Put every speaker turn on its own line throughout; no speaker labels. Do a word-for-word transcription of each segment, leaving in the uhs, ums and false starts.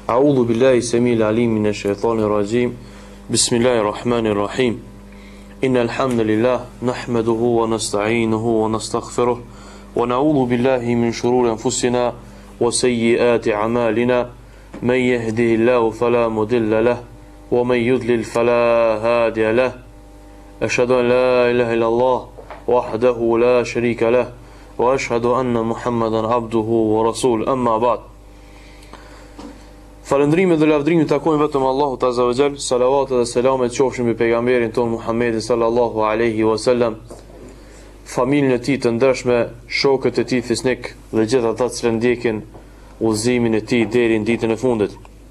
A'udhu billahi samil alim minash shaitanir rajim. Bismillahir rahmanir rahim. Innal hamdalillah nahmaduhu wa nasta'inuhu wa nastaghfiruh wa na'udhu billahi min shururi anfusina wa sayyiati a'malina. Man yahdihillahu fala mudilla lahu wa man yudlil fala hadiya lahu. Ashhadu an la ilaha illallah wahdahu la sharika lahu wa ashhadu anna Muhammadan abduhu wa rasul. Amma ba'd. Falëndrimet dhe lavdrimet takojnë vetëm Allahut Azza wa Jall. Salavatet dhe selamet qofshin mbi pejgamberin ton Muhammedin sallallahu alaihi wasallam, familjen e tij të ndershme, shokët e tij fisnik dhe gjithë ata që ndjekin udhëzimin e tij deri në ditën e fundit.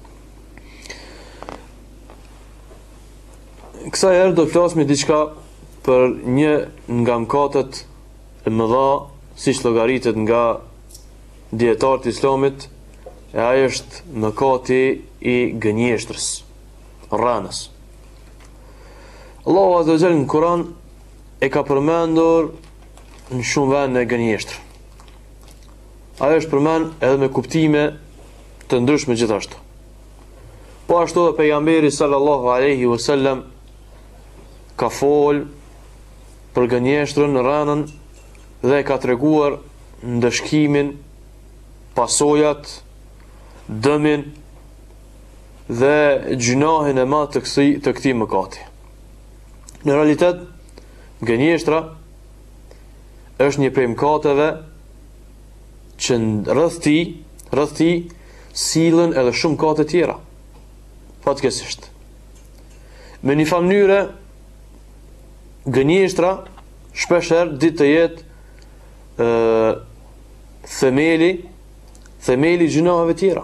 Kësaj herë do flasim diçka për një nga mëkatet e mëdha, siç llogaritet nga dietarët e Islamit. E ajo është mëkati i gënjeshtrës, rranës. Allahu Azza wa Jalla në Kur'an e ka përmendur në shumë vende gënjeshtër. Ajo është përmend edhe me kuptime të ndryshme gjithashtu. Po ashtu dhe pejgamberi sallallahu alaihi wasallam ka fol për gënjeshtrën, rranën dhe ka treguar ndëshkimin, pasojat, dëmin dhe gjunahin e madh të këtij të këtij mëkati. Në realitet, gënjeshtra është një prej mëkateve që rreth tij, rreth tij sillen edhe shumë mëkate tjera. Fatkeqësisht. Me një mënyrë, gënjeshtra shpeshherë ditë të jetë ë themeli themeli gjunave tjera.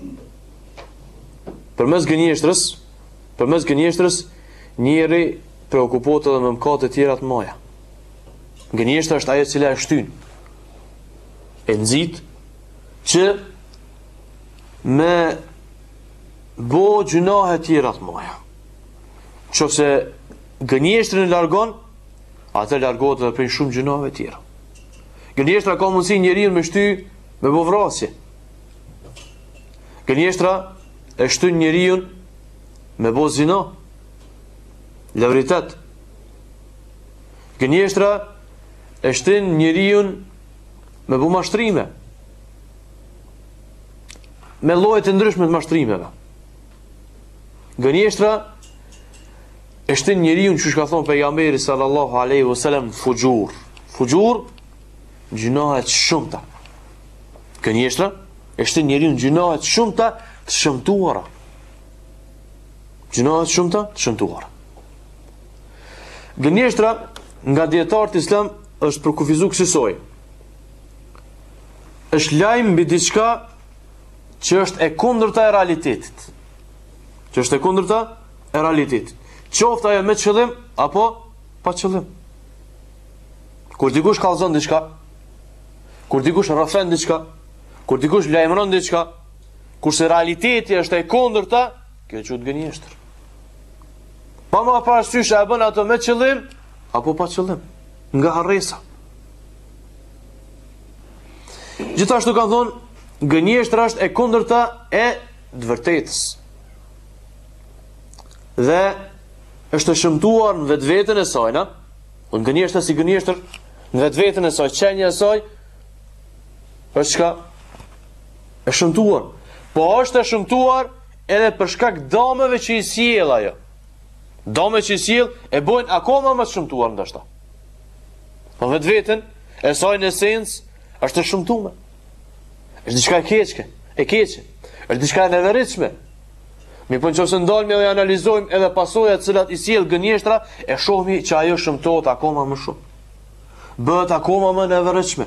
Përmes gënjeshtrës, përmes gënjeshtrës njeri preokupohet edhe me mëkate të tjera të mëdha. Gënjeshtra është ajo e cila e shtyn, e nxit që me bo gjunahe të tjera të mëdha. Nëse gënjeshtrën e largon, atë largohet edhe prej shumë gjunave të tjera. Gënjeshtra ka mundësi njeriu me shty me bo vrasje. Gënjeshtra e shtyn njeriu me bo zina, lavritet. Gënjeshtra e shtyn njeriu me bo mashtrime, me lloje të ndryshme të mashtrimeve. Gënjeshtra e shtyn njeriu, që ka thonë pejgamberi sallallahu alaihi wasallam, fujur. Fujur, gjunahe të shumta. Gënjeshtra e shtyn njeriu në gjunahe të shumta të shëmtuara. Gjunahe të shumta të shëmtuara. Gënjeshtra nga dietarët islam është përkufizuar kësaj. Është lajm mbi diçka që është e kundërta e realitetit. Që është e kundërta e realitetit. Qoftë ajo me qëllim apo pa qëllim. Kur dikush kallzon diçka, kur dikush rrafën diçka, kur dikush lajmëron diçka, kurse realiteti është e kundërta, kjo quhet gënjeshtër. Pa më parasysh a bën ato me qëllim apo pa qëllim, nga harresa. Gjithashtu kanë thonë, gënjeshtra është e kundërta e të vërtetës. Dhe është e shëmtuar në vetveten e saj, na? Në gënjeshtra si gënjeshtër, në vetveten e saj, qenja e saj, është çka e shëmtuar. Po është e shëmtuar edhe për shkak dëmeve që i sjell ajo. Dëmet që i sjell e bojnë akoma më të shëmtuar ndoshta. Po vetveten e saj në esencë është e shëmtuar. Është diçka e keqe, e keqe. Është diçka e neveritshme. Mi po nëse ndalmi dhe analizojmë edhe pasojat të cilat i sjell gënjeshtra, e shohmi që ajo shëmtohet akoma më shumë. Bëhet akoma më neveritshme.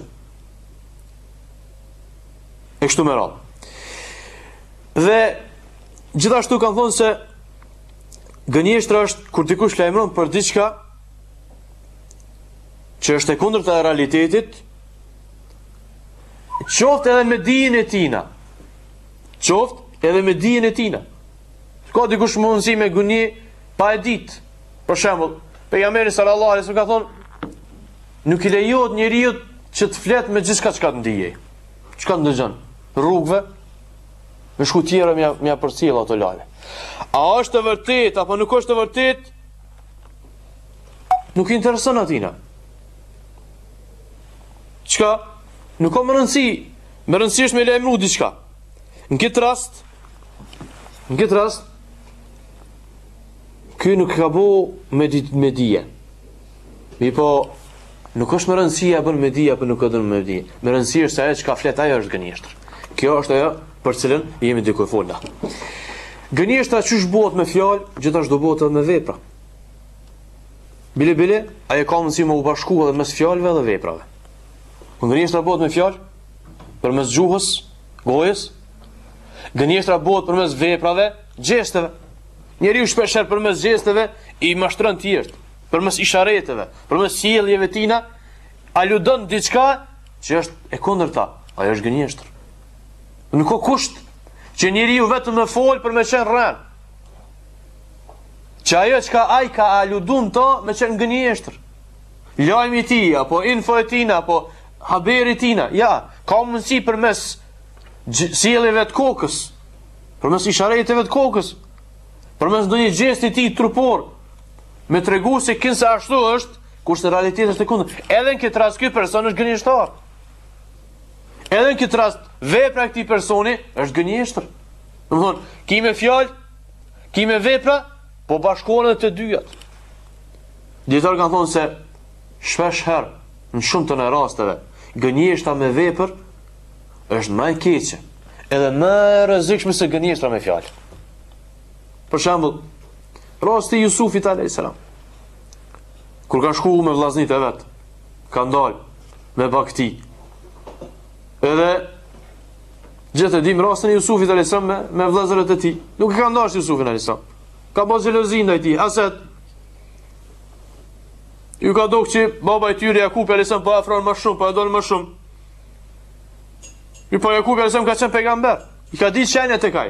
E kështu me radhë. Dhe gjithashtu kanë thonë se gënjeshtra është kur dikush lajmëron për diçka që është e kundërta e realitetit, qoftë edhe me dijen e tina. Qoftë edhe me dijen e tina. Ka dikush mundësi me gënje pa e ditë. Për shembull, pejgamberi sallallahu alaihi wasallam ka thonë, nuk i lejohet njeriu që të flet me gjithçka çka të ndijej. Çka ndëgjon? Rrugëve, Me shku tjera mja, mja përcjell ato lajme. A është e vërtet, apo nuk është e vërtet, nuk i intereson atina. Qka? Nuk ka më rëndësi, më rëndësi është me lajmëru diçka. Në këtë rast, në këtë rast, ky nuk ka bo me, me dije. Mi po, nuk është më rëndësia bën me dije, apo nuk ka dënë me dije. Më rëndësi është se ajo që ka flet ajo është gënjeshtër. Kjo është ajo për cilën jemi dikoj folna. Gënjeshtra çysh bëhet me fjalë, gjithashtu do bëhet edhe me vepra. Bile bile, ajo ka mundësi me u bashku edhe mes fjalëve dhe veprave. Gënjeshtra bëhet me fjalë, përmes gjuhës, gojës. Gënjeshtra bëhet përmes veprave, gjesteve. Njeriu shpeshherë përmes gjesteve i mashtron të tjerët, përmes ishareteve, përmes sjelljeve tina, aludon diçka që është e kundërta. Ajo është gënjeshtër. Nuk ka kusht që njeriu vetëm me fol për me qenë rren. Që ajo çka ai ka aludun to me qenë gënjeshtër. Lajmi i tij apo info e tina apo haberi tina, ja, ka mundësi përmes sjelljeve të kokës, përmes ishareteve të kokës, përmes ndonjë gjesti i tij trupor, me tregu se kënse ashtu është, kurse në realitet është e kundër. Edhe në këtë rast ky person është gënjeshtar. Edhe në këtë rast vepra e këtij personi është gënjeshtër. Domthonë, ki me fjalë, ki me vepra, po bashkohen edhe të dyjat. Dietar kanë thonë se shpesh herë, në shumë të në rasteve, gënjeshtra me vepër është më e keqe, edhe më e rrezikshme se gënjeshtra me fjalë. Për shembull, rasti i Jusufit alayhis salam. Kur ka shku me vllaznitë e vet, ka dalë me bakti. Edhe gjithë e dim rastin e Jusufit alayhis salam me, me vllazërit e tij. Nuk e ka ndashur Jusufin alayhis salam. Ka bërë xhelozi ndaj tij, haset. Ju ka dogë që baba i tyre Jakubi alayhis salam po afron më shumë, po e don më shumë. Ju po Jakubi alayhis salam ka qenë pejgamber. I ka ditë shenjat e kaj.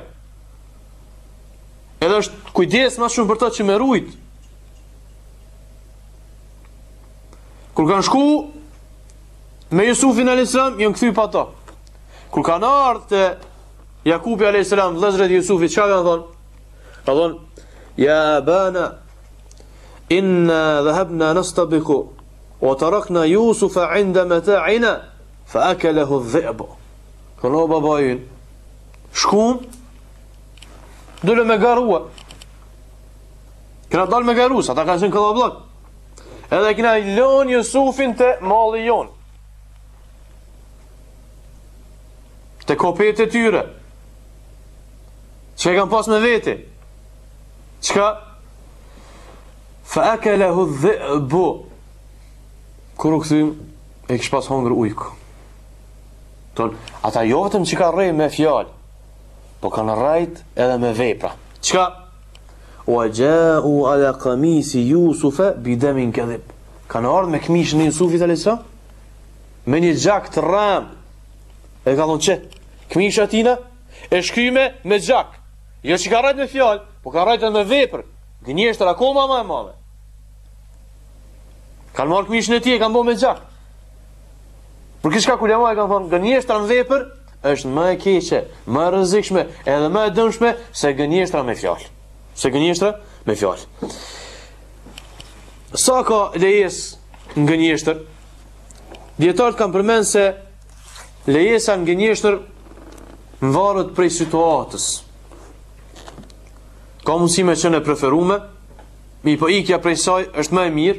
Edhe është kujdes më shumë për to që me rujt. Kur kanë shku me Jusufin alayhis salam, janë kthy pa to. Kur kanë ardhur te Jakubi alayhis salam, vëllezërit e Jusufit, çfarë kanë thonë? Ka thonë: "Ya bana inna dhahabna nastabiqu wa tarakna Yusufa 'inda mata'ina fa akalahu adh-dhi'b." Kono babajin. Shkum dole me garua. Këna dal me garus, ata kanë qenë këllablak. Edhe këna lon Jusufin të malli jon, të kopet e tyre. Që e kanë pas me vete? Qka? Fa akalahu dhi'bu. Kur u këthym, e kish pas hongër ujku. Ton, ata jo vetëm që ka rrej me fjalë, po kanë rrajt edhe me vepra. Qka? Wa ja'u ala qamisi Yusufa bidamin kadhib. Kanë ardhur me këmishën e Jusufit alayhis salam me një gjak të rram. E ka thonë që këmisha tina e shkryme me gjak. Jo që ka rrajt me fjalë, po ka rrajt edhe me vepër. Gënjeshtër akoma më e madhe. Kanë marrë këmishën e tij e kanë bërë me gjak. Për këtë shka kulema e kanë thonë gënjeshtra në vepër është më e keqe, më e rrezikshme, edhe më e dëmshme se gënjeshtra me fjalë. Se gënjeshtra me fjalë. Sa ka lejes në gënjeshtër? Dietarët kanë përmenë se lejesa në gënjeshtër varet prej situatës. Ka mundësi me qenë e preferume, mi po ikja prej saj është më e mirë.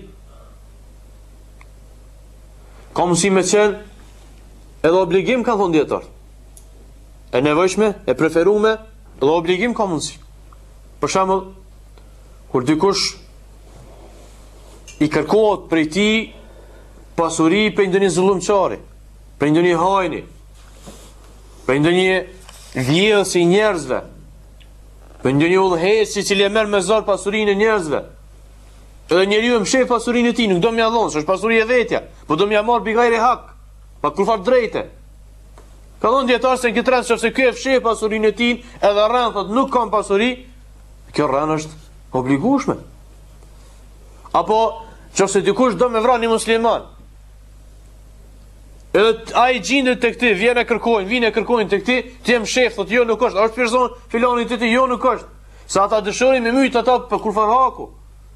Ka mundësi me qenë edhe obligim, kanë thonë dietarët. E nevojshme, e preferume, edhe obligim ka mundësi. Për shembull, kur dikush i kërkohet prej ti pasuri për ndonjë zullumçari, për ndonjë hajni, për ndonjë vjedhës i njerëzve, për ndonjë udhëheci i cili e merr me zor pasurinë e njerëzve. Edhe njeriu e mshef pasurinë e tij, nuk do m'ia dhon, s'është pasuri e vetja, po do m'ia marr bi ghairi hak, pa kurfar drejte. Ka thonë dietar se në këtë rast nëse ky e fsheh pasurinë e tij, edhe rreth thotë nuk kam pasuri, kjo rreth është obligueshme. Apo nëse dikush do me vrani musliman, Edhe ai gjendet tek ti, vjen e kërkojnë, vinë e kërkojnë tek ti, ti jam shef, thotë jo nuk është, është person filani ti ti jo nuk është. Sa ata dëshirin me myt ata për kur farhaku.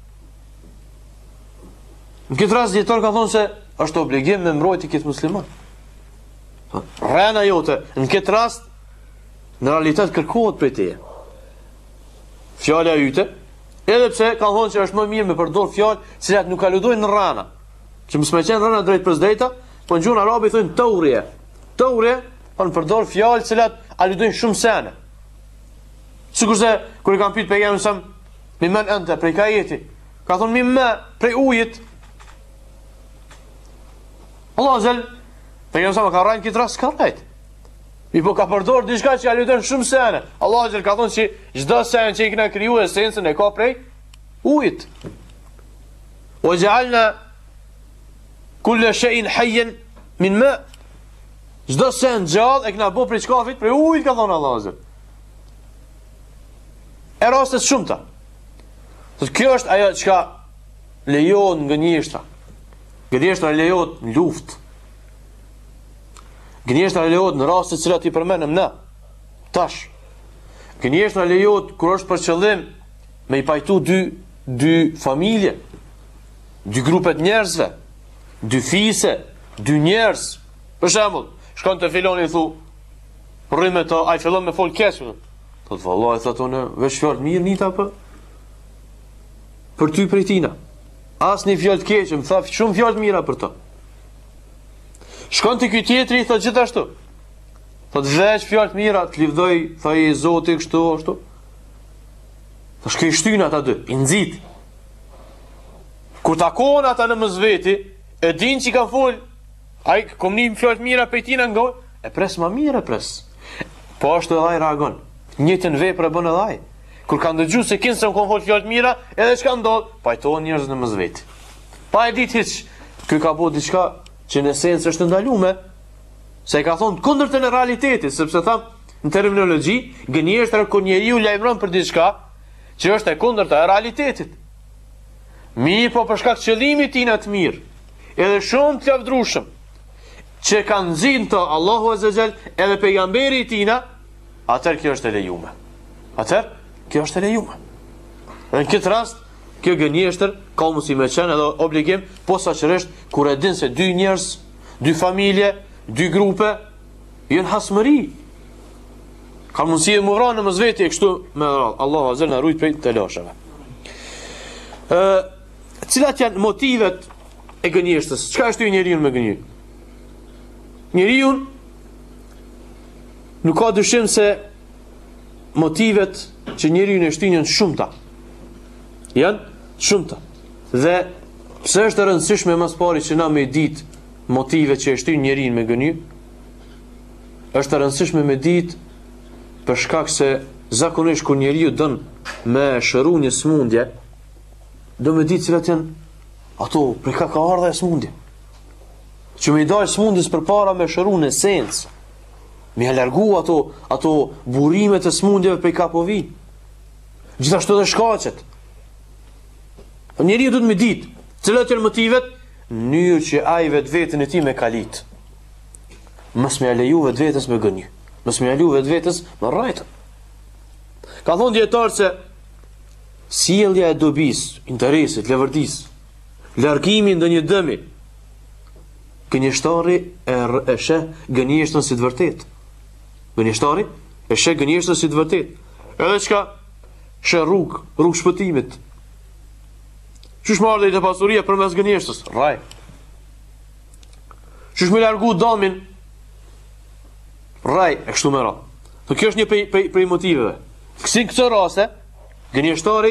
Në këtë rast dietar ka thonë se është obligim me mbrojtje këtë musliman. Rrena jote, në këtë rast në realitet kërkohet prej teje. Fjala yte, edhe pse ka thonë që është më mirë me përdor fjalë cilat nuk aludojnë në rrana. Që mos më qenë rrana drejt për drejta, po në gjuhën arabe thonë taurie. Taurie, po në përdor fjalë cilat aludojnë shumë sene. Sikurse kur i kam pyet pejgamberin sa mi men anta prej ka jeti, ka thonë mi më prej ujit. Allah zel, pejgamberi sa ka rënë këtë rast ka rënë. Mi po ka përdor diçka që aludon shumë sene. Allah zel ka thonë se çdo sen që i kena krijuar esencën e ka prej ujit. Wa ja'alna kulla shay'in hayyan min ma. Çdo sen gjallë e kena bë prej çkafit, prej ujit ka thonë Allah zel. E rastet shumëta. Kjo është ajo çka lejohet nga gënjeshtra. Gënjeshtra lejohet në luftë. Gënjeshtra lejohet në raste të cilat i përmendëm ne. Tash. Gënjeshtra lejohet kur është për qëllim me i pajtu dy dy familje, dy grupe të njerëzve, dy fise, dy njerëz. Për shembull, shkon te filoni i thu, rrymë to, ai fillon me fol keq. Thot vallahi thotë unë veç fjalë mirë nita për për ty prej tina. Asnjë fjalë të keqe, më tha shumë fjalë të mira për to. Shkon te ky tjetri i thot gjithashtu. Thot veç fjalë të mira, të livdoj, tha i Zoti kështu ashtu. Tash kë i shtyn ata dy, i nxit. Kur takon ata në mëzveti, e din që kanë fol, ai komunim fjalë të mira prej tina nga, e pres më mirë e pres. Po ashtu edhe ai reagon. Njëtën vepër e bën edhe ai. Kur kanë dëgjuar se kinë se më kanë fol fjalë të mira, edhe çka ndodh, pajtohen njerëz në mëzveti. Pa e ditë hiç, ky ka bëu diçka që në esencë është ndaluar, se e ka thonë kundërtën e realitetit, sepse tham në terminologji, gënjeshtra kur njeriu lajmëron për diçka që është e kundërta e realitetit. Mi po për shkak qëllimit tina të mirë, edhe shumë të lavdrueshëm, që kanë nxjerrë to Allahu Azza Jall edhe pejgamberi i tina, atër kjo është e lejume. Atër, kjo është e lejume. Në këtë rast, kjo gënjeshtër ka mundësi me qenë edhe obligim, po saqërisht kur e din se dy njerëz, dy familje, dy grupe, janë hasmëri. Ka mundësi e më vranë në mëzveti e kështu me radhë. Allahu Azza na ruaj prej të lashave. Ë, cilat janë motivet e gënjeshtës? Çka është njeriu me gënjë? Njeriu nuk ka dyshim se motivet që njeriu në shtyn janë shumëta. Janë shumëta. Dhe pse është e rëndësishme më së pari që na me ditë motivet që e shtyn njeriu me gënjë? Është e rëndësishme me ditë për shkak se zakonisht kur njeriu don me shëru një smundje, do me ditë cilat janë ato prej ka ka ardha e smundje. Që me i dalë smundjes përpara me shëru në esencë. Me e largu ato, ato burimet e smundjeve prej ka po vinë. Gjithashtu dhe shkaqet. Njeriu duhet me ditë cilat janë motivet, në mënyrë që ai vetë vetën e tij me kalit. Mos më leju vetë vetës me gënjë. Mos më leju vetë vetës me rrejtë. Ka thonë dietar se sjellja e dobis, interesit, levërdis, largimi ndonjë dëmi, gënjeshtari e, e sheh gënjeshtën si të vërtet. Gënjeshtari e sheh gënjeshtën si të vërtet. Edhe çka sheh rrugë, rrugë shpëtimit. Qysh më ardhe i të pasuria për mes gënjeshtës? Raj. Qysh më largu damin? Raj, e kështu me ra. Të kjo është një prej, prej, prej motiveve. Kësi në këtë raste, gënjeshtari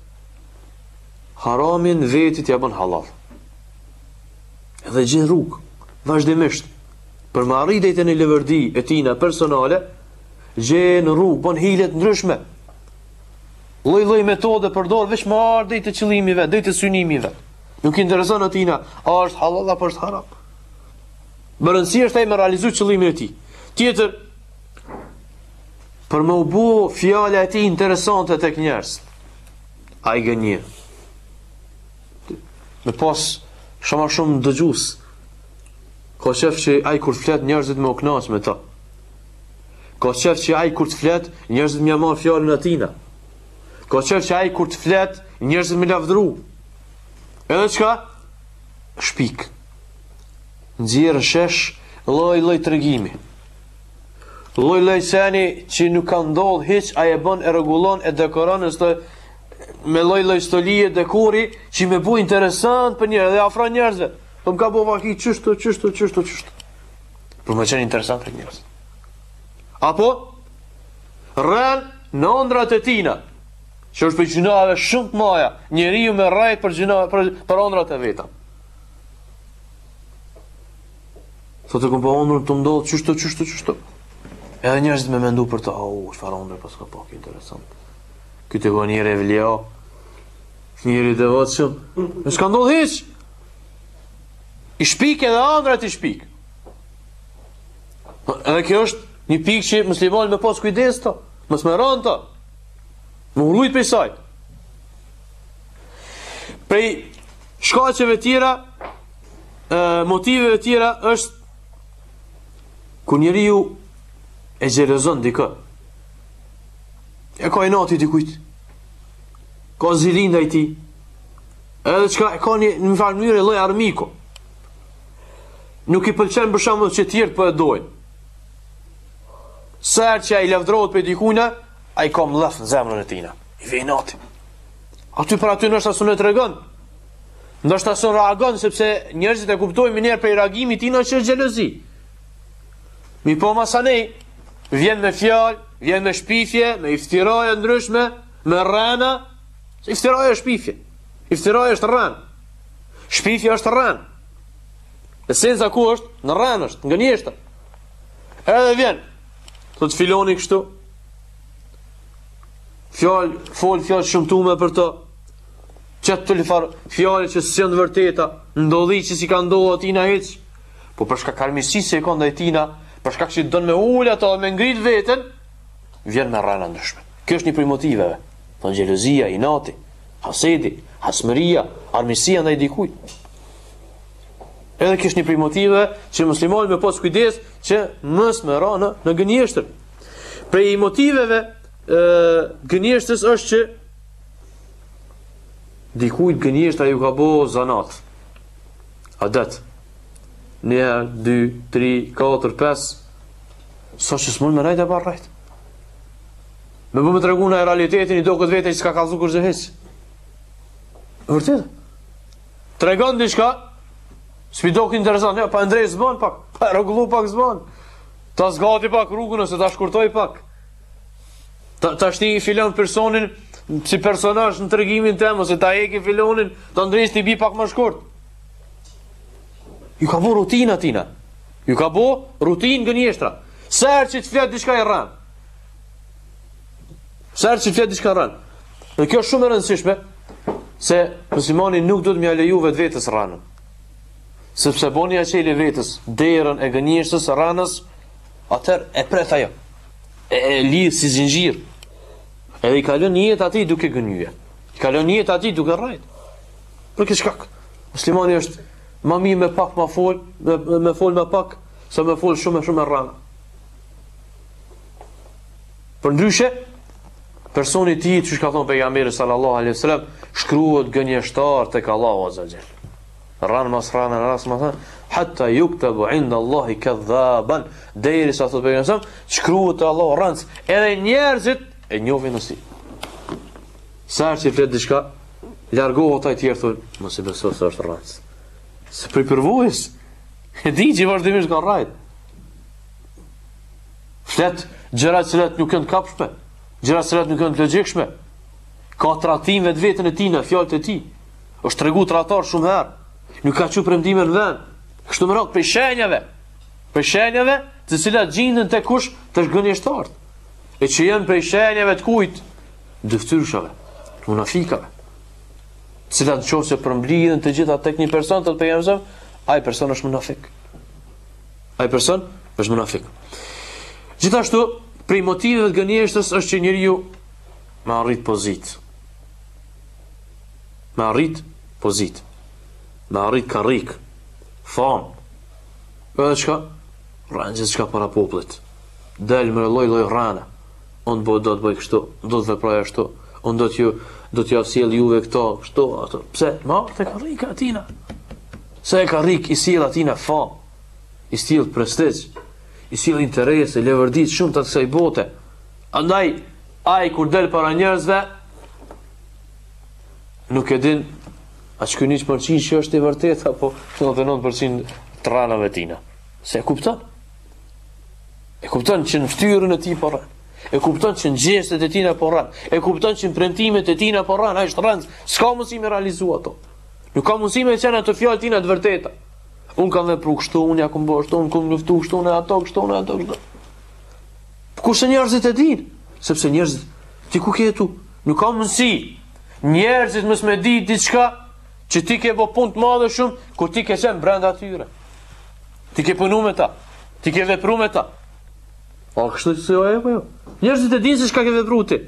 haramin vetit ja bën halal. Edhe gjen rrugë, vazhdimisht, për më arritjet e një levërdi e tina personale, gjen rrugë, bën hilet ndryshme. Lloj-lloj metode përdor veç më ardhi të qëllimive, drejt të synimive. Nuk i intereson atina, a është halal apo është haram. Më rëndësia është ai me realizu qëllimin e tij. Tjetër, për më u bë fjala e tij interesante tek njerëz. Ai gënje. Me pas shumë shumë dëgjues. Ka qef që ai kur të flet njerëzit me u kënaq me ta. Ka qef që ai kur të flet njerëzit më marr fjalën e tina. Ka qef që ai kur të flet njerëzit më lavdëru. Edhe çka? Shpik. Nxjerr shesh lloj-lloj tregimi. Lloj-lloj seni që nuk ka ndodh hiç, ai e bën, e rregullon, e dekoron sto me lloj-lloj stolie, dekori që më bu interesant për njerëz dhe afron njerëzve. Po më ka bo vaki qështu, qështu, qështu, qështu. Për më qenë interesant për njerëz. Apo, rren në ondrat e tina, që është për gjunave shumë të maja, njeri ju me rajt për gjunave, për, për ondrat e veta. Thotë e kom pa ondrën të ndodhë, qështu, qështu, qështu. Edhe njerëzit me mendu për ta, o, shfar ondrë, pas ka pak interesant. Këtë e ko njeri e vlja, njeri të vatë shumë, në s'ka ndodhë hiq. I shpik edhe andrat i shpik. Edhe kjo është një pikë që muslimani me pas kujdes ta, mos me rënë ta, më urujt për saj. Prej shkaqeve tjera, e, motiveve tjera është ku njeriu e xhelozon dikë. E ka inati dikujt. Ka zilin ndaj tij. Edhe çka e ka një në farë mënyrë lloj armiku. Nuk i pëlqen për shembull që tjerë po e dojnë. Sa herë që ai lavdrohet për dikujna, ai ka mllaf në zemrën e tina. I vjen nati. Aty për aty ndoshta s'u tregon. Ndoshta s'u reagon sepse njerëzit e kuptojnë më njëherë për reagimit tina që është xhelozi. Mi po masanej vjen me fjalë, vjen me shpifje, me iftiraje ndryshme, me rrana. Iftiraja është shpifje. Iftiraja është rran. Shpifja është rran. Esenca ku është? Në rran është, nga njështa. Edhe vjen, të të filoni kështu, fjall, fol fjall shumëtume për të, qëtë të lifar fjallë që së janë vërteta, ndodhi që si ka ndohë atina heq, po përshka karmisi se e ka ndaj tina, përshka që dënë me ullë ato me ngrit vetën, vjen me rrana ndryshme. Kjo është një prej motiveve, të xhelozia, inati, hasedi, hasmëria, armisia ndaj dikujt. Edhe kjo është një prej motiveve që muslimani me pas kujdes që mos më ra në, në gënjeshtër. Prej motiveve e, gënjeshtës është që dikujt gënjeshtra ju ka bo zanat. Adet. Një, dy, tri, katër, pes. Sa që s'mon me rajt e par rajt. Me bu me të regu në realitetin i do këtë vete që s'ka kalzu kërë zëhis. Vërtet. Të regon diçka, s'pi do këtë interesant, ja, pa ndrej zban pak, pa rregullu pak zban. Ta zgati pak rrugën ose ta shkurtoj pak. Ta, ta shti filon personin si personazh në tregimin tem, ose ta eki filonin, ta ndrejsh t'i bi pak më shkurt. Ju ka bo rutina tina. Ju ka bo rutin gënjeshtra. Sërë që të flet diçka i rran. Sërë që të flet diçka i rran. Dhe kjo është shumë e rëndësishme, se muslimani nuk do të mja leju vetë vetës rranën. Sepse boni a qeli vetës derën e gënjeshtës rranës, atër e pret ajo. E, e lidh si zinxhir. Edhe i kalon një jetë ati duke gënyje. I kalon një jetë ati duke rrajt. Për këtë shkak. Muslimani është ma mi me pak ma fol, me, me fol me pak, se me fol shumë e shumë e rrana. Për ndryshe, personi ti që shka thonë pejgamberi sallallahu alaihi wasallam, shkruhet gënjeshtar tek Allahu azza wa jall. Rran mas rran ras mas hatta yuktabu inda Allahi kadhaban, deri sa thotë pejgamberi sallallahu alaihi wasallam, shkruhet te Allahu rranc, edhe njerëzit e njohin si. Sa që flet diçka, largohet ai tjerë thonë, mos e beso se është rranc. Se për përvojës, e di që vazhdimisht ka rrajt. Flet gjëra që nuk janë të kapshme, gjëra që nuk janë të logjikshme. Ka tratim vetë vetën e tij në fjalët e tij. Është tregu tratar shumë herë. Nuk ka çu premtime në vend. Kështu më radh për shenjave. Për shenjave të cilat gjenden tek kush të gënjeshtar. E që janë për shenjave të kujt? Dëftyrshave, munafikave. Të cilat nëse përmblidhen të gjitha tek një person të pejgamberit, ai person është munafik. Ai person është munafik. Gjithashtu, prej motiveve të gënjeshtës është që njeriu me arrit pozit. Me arrit pozit. Me arrit karrik, fam. Edhe çka? Rranë gjithë çka para popullit. Del me lloj lloj rrana. Unë do të bëj kështu, do të veproj ashtu. Unë do t'ju do t'ju sjell juve këto, kështu, ato. Pse? Ma te karrika atina. Se e karrik i sjell atina fa. I sjell prestij. I sjell interese, levërdit shumë të kësaj bote. Andaj ai kur del para njerëzve nuk e din a që një përqind që është i vërtet apo nëntëdhjetë e nëntë përqind të ranave tina. Se e kupton? E kupton që në ftyrën e ti po rran. E kupton që në gjestet e tina po rran. E kupton që në premtimet e tina po rran. A është rran, s'ka mundësi me realizu ato. Nuk ka mundësi me qenë ato fjallë tina të vërteta. Unë kam vepru kështu, unë ja kom bërë kështu, unë kom luftu kështu, unë ato kështu, unë ato kështu. Kurse njerëzit e din, sepse njerëzit, ti ku ke tu? Nuk ka mundësi. Njerëzit mës me di diçka që ti ke bo punë të madhe shumë, kur ti ke qenë brenda tyre. Ti ke punu me ta, ti ke vepru me ta. A kështu që se jo e po jo? Njerëzit e din se shka ke vepru ti.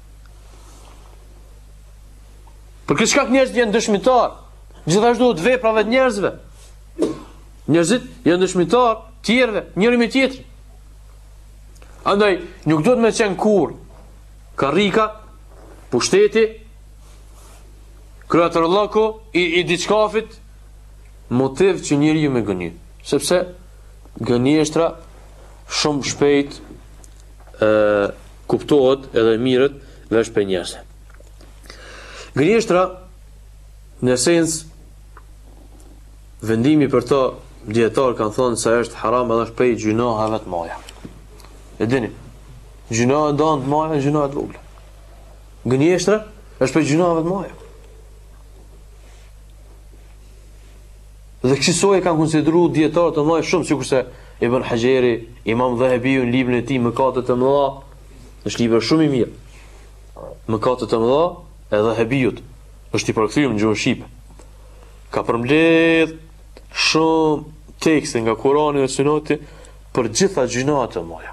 Për këtë shkak njerëzit janë dëshmitar, gjithashtu të veprave të njerëzve. Njerëzit janë dëshmitar tjerëve, njëri me tjetrin. Andaj, nuk do të me qenë kur karrika, pushteti, kryatërllëku, i, i diçkafit, motiv që njëri ju me gënjë. Sepse gënjeshtra shumë shpejt e, kuptohet edhe mirët vesh për njerëse. Gënjeshtra, në esencë, vendimi për ta djetarë kanë thonë se është haram edhe është prej gjunaheve të mëdha. E dini, gjunahe ndonë të mëdha, gjunahe të vogla. Gënjeshtra është prej gjunaheve të mëdha. Dhe kësaj kanë konsideruar dietarë të mëdha shumë, sikurse Ibn Hajeri, Imam Dhahabiu në librin e tij Mëkatet e mëdha, është libër shumë i mirë. Mëkatet e mëdha e Dhahabiut është i përkthyer në gjuhën shqipe. Ka përmbledh shumë tekste nga Kurani dhe Suneti për gjitha gjunat e mëdha.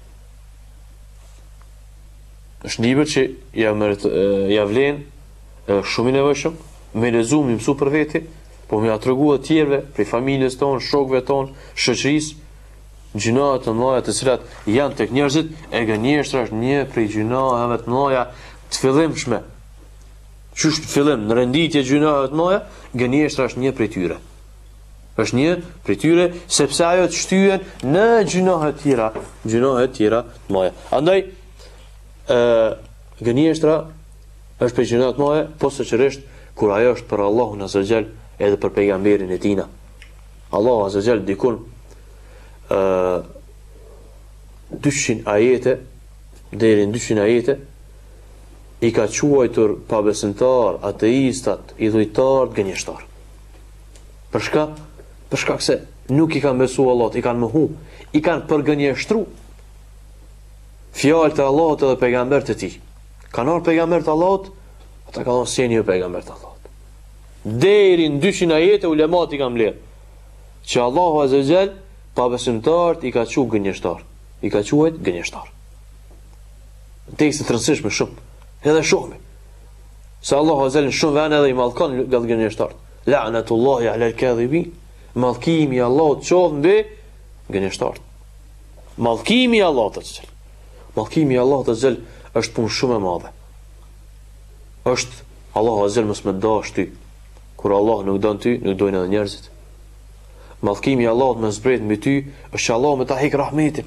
Është libër që ja merret ja vlen shumë i nevojshëm, me lexuar, më mësu për veti, po më ia tregu të tjerëve, për familjes tonë, shokëve tonë, shoqërisë, gjunat e mëdha të cilat janë tek njerëzit, e gënjeshtra është një prej gjunave të mëdha të fillimshme. Qysh të fillim në renditje gjunave të mëdha, gënjeshtra është një prej tyre. Është një prej tyre sepse ajo të shtyhen në gjunahe të tjera, gjunahe të tjera të mëdha. Andaj ë gënjeshtra është prej gjunave të mëdha, posaçërisht kur ajo është për Allahun azza xal edhe për pejgamberin e tina. Allahu azza xal dikun ë dyqin ajete deri në dyqin ajete i ka quajtur pabesimtar, ateistat, idhujtar, gënjeshtar. Për shka? Për shkak se nuk i kanë besu Allahut, i kanë mohu, i kanë përgënjeshtru fjalët e Allahut edhe pejgambert e tij. Kanë ardhur pejgambert e Allahut, ata kanë thënë se një pejgambert e Allahut. Deri në dyqin ajete ulemat i kanë mbledh që Allahu azza xal pabesimtarët i ka quajtur gënjeshtar, i ka quajtur gënjeshtar. Tekste të rëndësishme shumë. Edhe shohme se Allahu azza xal shumë vënë edhe i mallkon gjallë gënjeshtar. La'natullahi 'ala al-kadhibin. Mallkimi i Allahut qof mbi gënjeshtar. Mallkimi i Allahut azza xal. Mallkimi i Allahut azza xal është punë shumë e madhe. Është Allahu azza xal mos më dash ty. Kur Allah nuk don ty, nuk dojnë edhe njerëzit. Mallkimi i Allahut më zbret mbi ty është që Allah më ta hik rahmetin.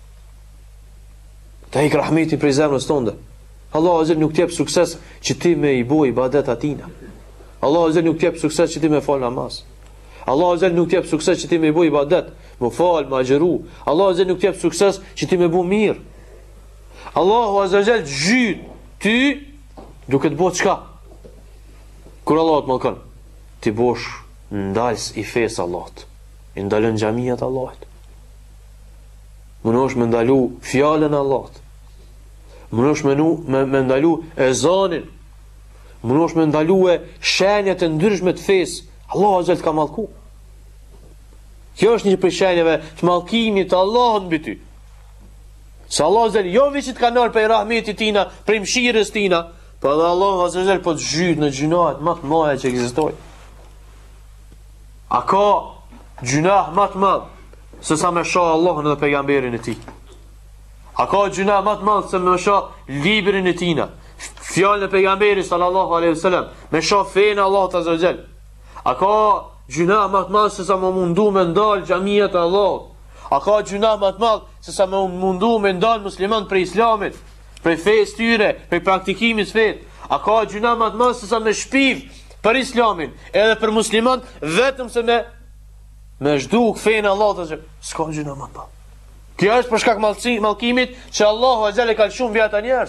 Ta hik rahmetin prej zemrës tënde. Allah azza nuk t'jep sukses që ti me i bëj ibadet atina. Allah azza nuk t'jep sukses që ti me fal namaz. Allah azza nuk t'jep sukses që ti me i bëj ibadet, më fal, më agjëru. Allah azza nuk t'jep sukses që ti me bëj mirë. Allahu azza gjyt ty duke të bëj çka? Kur Allah të mallkon, ti bosh ndalës i fesë Allahut. I ndalën xhamiat Allahut. Munosh me ndalu fjalën e Allahut. Munosh me nu me, me ndalu ezanin. Munosh me ndalu e shenjat e ndryshme të fesë. Allahu azza ka mallku. Kjo është një prej shenjave të mallkimit të Allahut mbi ty. Se Allahu azza jo vetë të kanë për rahmetit tina, për mëshirës tina, por edhe Allahu azza xal po të zhyt në gjunahet më të mëdha që ekzistojnë. A ka gjunah më të madh se sa me shoh Allahun dhe pejgamberin e tij. A ka gjuna më të madh se me shoh librin e tina, fjalën e pejgamberit sallallahu alaihi wasallam, me shoh fen Allahut azza wa jall. A ka gjuna më të madh se sa më mundu me ndal xhamiat e Allahut? A ka gjuna më të madh se sa më mundu me ndal musliman prej islamit, prej fesë tyre, prej praktikimit fet? A ka gjuna më të madh se sa me shpiv për islamin, edhe për musliman, vetëm se me me zhduk fejnë Allah të zhë, s'ka gjuna më të madh. Kjo është për shkak mallkimit që Allahu azza e ka shumë vjet njerëz.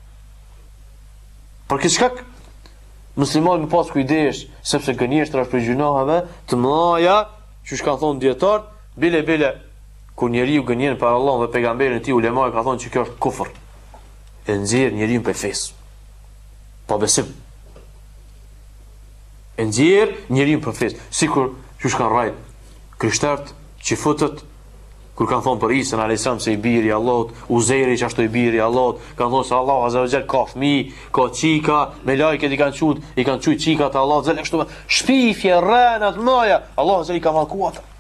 Për këtë shkak muslimani më pas kujdesh, sepse gënjeshtra është për gjunaheve të mëdha, që shkan thonë dietar, bile bile kur njeriu gënjen për Allahun dhe pejgamberin e tij, ulema ka thonë që kjo është kufër. E nxjerr njeriu për fesë. Pa besim. E nxjerr njeriu për fesë, sikur që shkan rajt krishterët që futët kur kanë thonë për Isa alayhis salam se i biri i Allahut, Uzeri që ashtu i biri i Allahut, kanë thonë se Allahu azza wa jall ka fëmijë, ka çika, me lajket i kanë thut, i kanë thut çikat e Allahut, zë kështu shpifje rëna të mëdha, Allahu azza i ka mallkuar ata.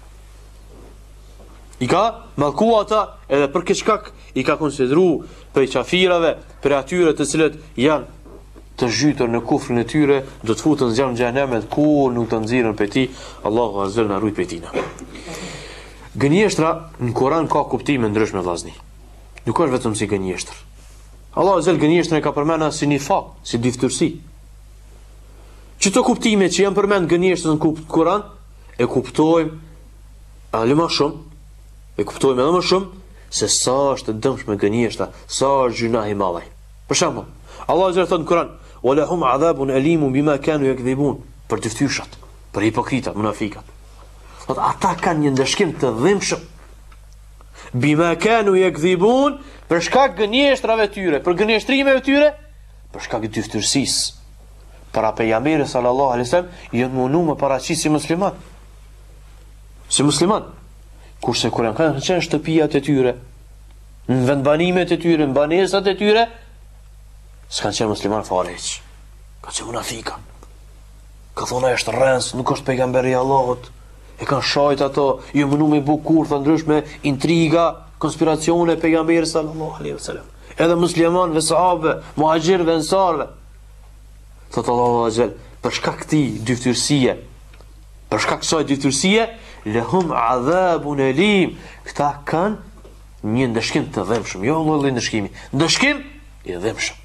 I ka mallkuar ata edhe për këtë shkak i ka konsideruar për qafirave, për atyre të cilët janë të zhytur në kufrin e tyre, do të futen në xhenem, kur nuk të nxirren prej tij, Allahu azza na ruaj prej tina. Gënjeshtra në Kur'an ka kuptime ndryshme vllazni. Nuk është vetëm si gënjeshtër. Allahu azza gënjeshtrën e ka përmendur si nifaq, si diftërsi. Çto kuptime që janë përmend gënjeshtrën në Kur'an e kuptojmë edhe më shumë, e kuptojmë edhe më shumë se sa është dëmshme gënjeshtra, sa është gjuna e madhe. Për shembull, Allahu azza thot në Kur'an: "Wa lahum 'adhabun alimun bima kanu yakdhibun", për dyftyshat, për hipokritat, munafikat. Thot, ata kanë një ndëshkim të dhimbshëm. Bima kanu yakdhibun, për shkak gënjeshtrave tyre, për gënjeshtrimeve tyre, për shkak dyftërsisë. Para pejgamberit sallallahu alaihi wasallam janë mundu me paraqit si musliman. Si musliman. Kurse kur kanë qenë shtëpiat e tyre, në vendbanimet e tyre, në banesat e tyre, s'kan qenë musliman fare hiç. Ka qenë munafika. Ka thonë ai është rrens, nuk është pejgamberi i Allahut. E kanë shajt ato, ju mënu me bu kurtha ndryshme, intriga, konspiracione pejgamberit sallallahu alaihi wasallam. Edhe muslimanëve, sahabëve, muhaxhirëve, ensarëve. Thot Allahu azza, për shkak këtij dyftërsie, për shkak kësaj dyftërsie, lahum adhabun alim. Këta kanë një ndëshkim të dhëmshëm, jo lloj ndëshkimi, ndëshkim i dhëmshëm.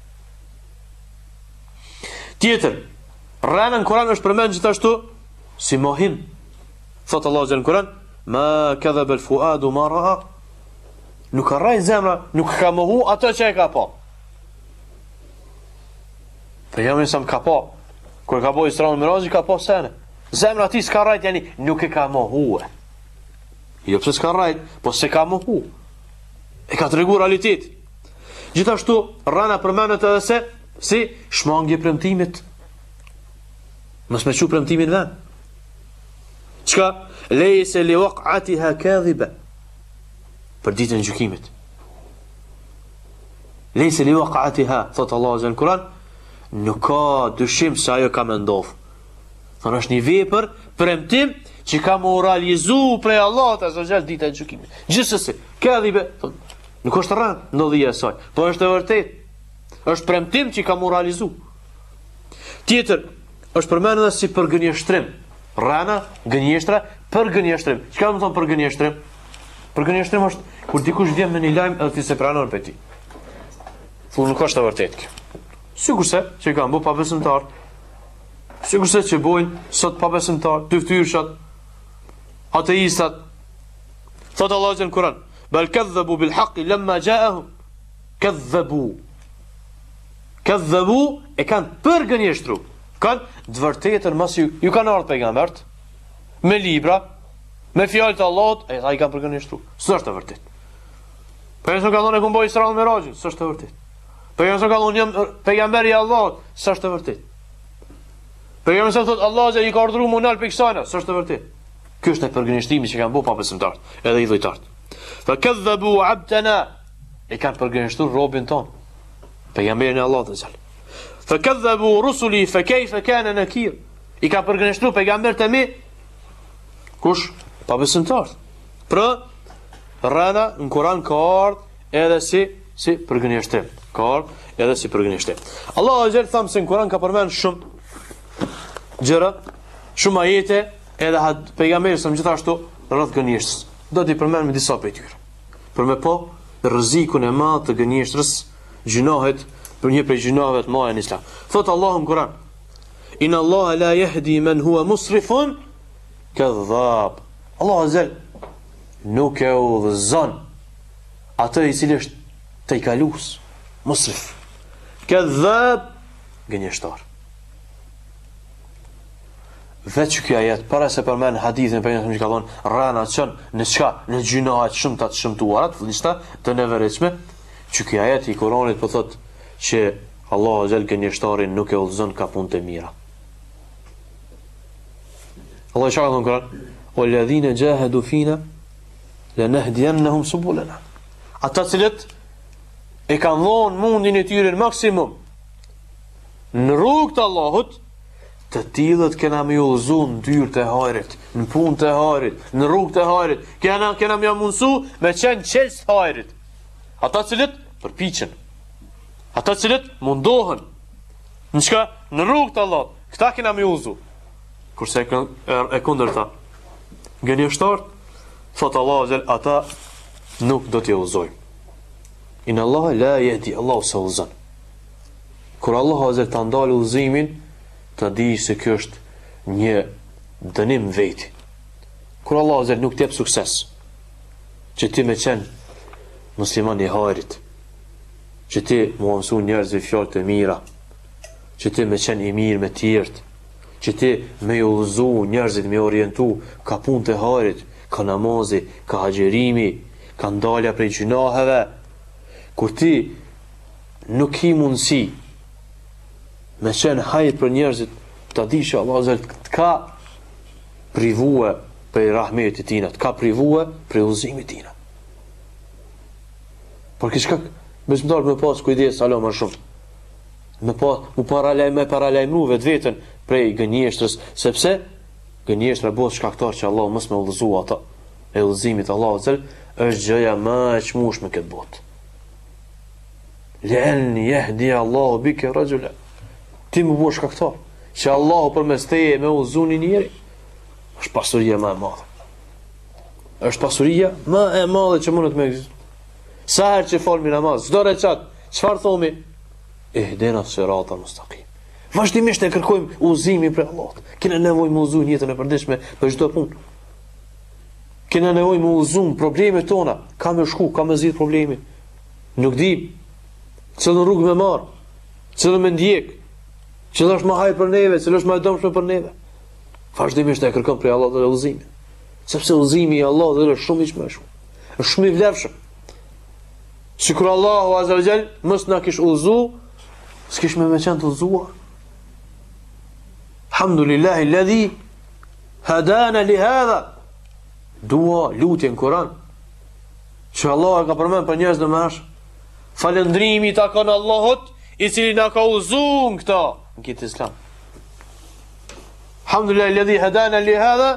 Tjetër, rana në Kur'an është përmendur gjithashtu si mohim. Thot Allahu azza në Kur'an: "Ma kadhaba al-fuadu ma ra'a." Nuk ka rrej zemra, nuk ka mohu ato që e ka pa. Për jam sa më ka pa, kur ka po Isra Miraj ka pa sene. Zemra ti s'ka rrejt, yani nuk e ka mohu. Jo pse s'ka rrejt, po se ka mohu. E ka tregu realitet. Gjithashtu rana përmendet edhe se si shmangje premtimit. Mos me çu premtimin vend. Çka leysa li waq'atiha kadhiba. Për ditën e gjykimit. Leysa li waq'atiha, thot Allahu azza në Kur'an, nuk ka dyshim se ajo ka me ndodh. Thonë është një vepër premtim që ka më realizu prej Allahut azza xal ditën e gjykimit. Gjithsesi, kadhiba, thot, nuk është rënd ndodhja e saj, po është e vërtet. Është premtim që ka më realizu. Tjetër është përmendur si për gënjeshtrim. Rana, gënjeshtra, për gënjeshtrim. Çka do të thonë për gënjeshtrim? Për gënjeshtrim është kur dikush vjen me një lajm edhe ti se pranon për ti. Thu nuk është e vërtetë kjo. Sigurisht që kanë bu pabesimtar. Sigurisht që bojnë sot pabesimtar, dyftërshat, ateistat. Thot Allahu në Kur'an: "Bal kadhabu bil haqqi lamma ja'ahum." Kadhabu. Kadhabu e kanë për gënjeshtru. Kanë të vërtetën mas ju, ju kanë ardhur pejgambert me libra, me fjalët e Allahut, e ai kanë përgënjeshtru. S'është e vërtetë. Po nëse ka thonë e kumboj Isra Miraj, s'është e vërtetë. Po nëse ka thonë jam pejgamberi i Allahut, s'është e vërtetë. Po nëse thotë Allahu i ka urdhëruar munal pe kësana, s'është e vërtetë. Ky është e përgënjeshtimi që kanë bëu pa besimtar, edhe i dhujtar. Fa kadhabu 'abdana, e kanë përgënjeshtruar robën ton, pejgamberin e Allahut azza. Fa kadhabu rusuli fa kayfa kana nakir. I ka përgënjeshtruar pejgamberët e mi. Kush? Pa besimtar. Pra rana në Kur'an ka ardhur edhe si si përgënjeshtim. Ka ardhur edhe si përgënjeshtim. Allahu Azza wa Jalla se në Kur'an ka përmend shumë gjëra, shumë ajete, edhe had pejgamberi sa gjithashtu rreth gënjeshtës. Do t'i përmend me disa prej tyre. Për me po rrezikun e madh të gënjeshtrës, gjinohet për një prej gjinoheve të mëdha në Islam. Thot Allahu në Kur'an: Inna Allah la yahdi man huwa musrifun kadhab. Allahu Azza nuk e udhëzon atë i cili është tejkalus, musrif, kadhab, gënjeshtar. Veç kjo ajet, para se përmen hadithin për një që ka thonë rana qënë në qka, në gjinohat shumë të të shëmtuarat, fëllishta të nevereqme, që kjo ajet i Koranit për thot që Allah Azza gënjeshtarin nuk e udhëzon ka punë të mira. Allah i shaka thonë Koran: "Walladhina jahadu fina lanahdiyannahum subulana." Ata cilët e kanë dhonë mundin e tyre në maksimum në rrugë të Allahut, të tillët kena me udhëzu në dyrë të hajrit, në punë të hajrit, në rrugë të hajrit, kena kena me mundsu me qenë qelës të hajrit. Ata cilët përpiqen, ata cilët mundohen në çka, në rrugë të Allahut, këta kena me udhëzu. Kurse e, e kundërta gënjeshtar, thot Allahu Azza, ata nuk do t'i udhëzojmë. Inna Allah la yahdi, Allahu sa udhëzon. Kur Allahu Azza ta ndalë udhëzimin, ta di se kjo është një dënim veti. Kur Allahu Azza nuk t'jep sukses, që ti me qenë musliman i hajrit, që ti mu mësu njerëzve fjalë të mira, që ti me qenë i mirë me tjertë, që ti me udhëzu njerëzit, me orientu ka punë të hajrit, ka namazi, ka agjerimi, ka ndalja prej gjunaheve. Kur ti nuk i mundësi me qenë hajt për njerëzit, ta di që Allah Azza të ka privue për rahmetit tina, të ka privue për udhëzimit tina. Por kishka besimtar me pas kujdes alo më shumë, me pas mu paralaj me paralajmëru vetë vetën prej gënjeshtrës, sepse gënjeshtra bëhet shkaktar që Allah mos më udhëzu ata. E udhëzimit Allah Azza është gjëja më e çmueshme këtë botë. Lën yahdi Allahu bika rajula. Ti më bësh shkaktar që Allahu përmes teje me udhëzu një njeri, është pasuria më e madhe. Është pasuria më e madhe që mundet me ekzistojë. Sa herë që falmi namaz, çdo recat, çfarë thomi? Ihdina sirata mustaqim. Vazhdimisht e kërkojmë udhëzimin prej Allahut. Kena nevojë me udhëzim jetën e përditshme për çdo punë. Kena nevojë me udhëzim problemet tona, ka më shku, ka më zgjidh problemi. Nuk di cilën rrugë me marr, cilën me ndjek, cila është më hajër për neve, cila është më e domshme për neve. Vazhdimisht e kërkojmë prej Allahut udhëzimin. Sepse udhëzimi i Allahut është shumë i çmëshëm. Është shumë i vlefshëm. Sikur Allahu Azza wa Jall mos na kish udhëzu, s'kish me me qenë të udhëzuar. Alhamdulillahi alladhi hadana li hadha. Dua, lutje në Kur'an, që Allah ka përmend për njerëz në mësh. Falëndrimi ta kanë Allahut, i cili na ka udhëzuar në këta, në këtë Islam. Alhamdulillahi alladhi hadana li hadha.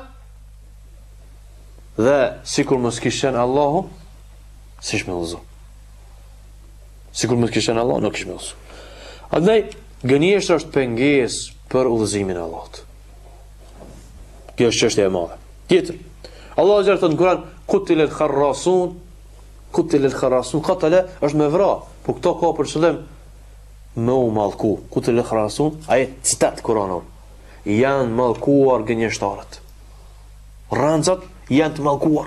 Dhe sikur mos kishte Allahu, sish me udhëzu. Sikur mos kishte Allah, nuk kish me udhëzu. Andaj gënjeshtra është pengesë për udhëzimin e Allahut. Kjo është çështja e madhe. Tjetër, Allah Azza thot në Kur'an: "Qutil al-kharrasun", "Qutil al-kharrasun", qatala është me vra, po këto ka për qëllim me u mallku. "Qutil al-kharrasun", ai citat Kur'anor. Janë mallkuar gënjeshtarët. Ranxat janë të mallkuar.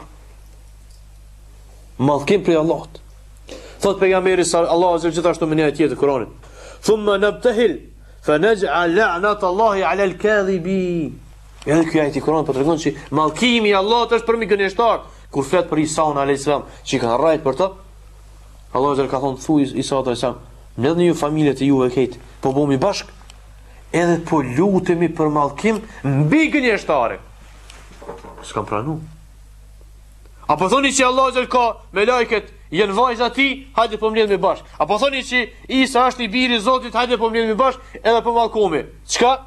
Mallkim prej Allahut. Thot pejgamberi sa Allah Azza gjithashtu me një ajet të Kur'anit: "Thumma nabtahil fa naj'al la'nat Allahi 'ala al-kadhibin." Edhe kjo ajeti Kur'an po tregon se mallkimi i Allahut është për mi gënjeshtar. Kur flet për Isa alayhis salam, që kanë rrajt për të, Allah Azza ka thonë thuaj Isa alayhis salam: "Ne dhe ju familjet e juve këtë, po bëhemi bashk, edhe po lutemi për mallkim mbi gënjeshtarin." S'kam pranu. Apo thoni që Allah Azza ka me lajket jenë vajza ti, hajde po mbledhemi bashk. Apo thoni që Isa është i biri i Zotit, hajde po mbledhemi bashk, edhe po mallkohemi. Çka?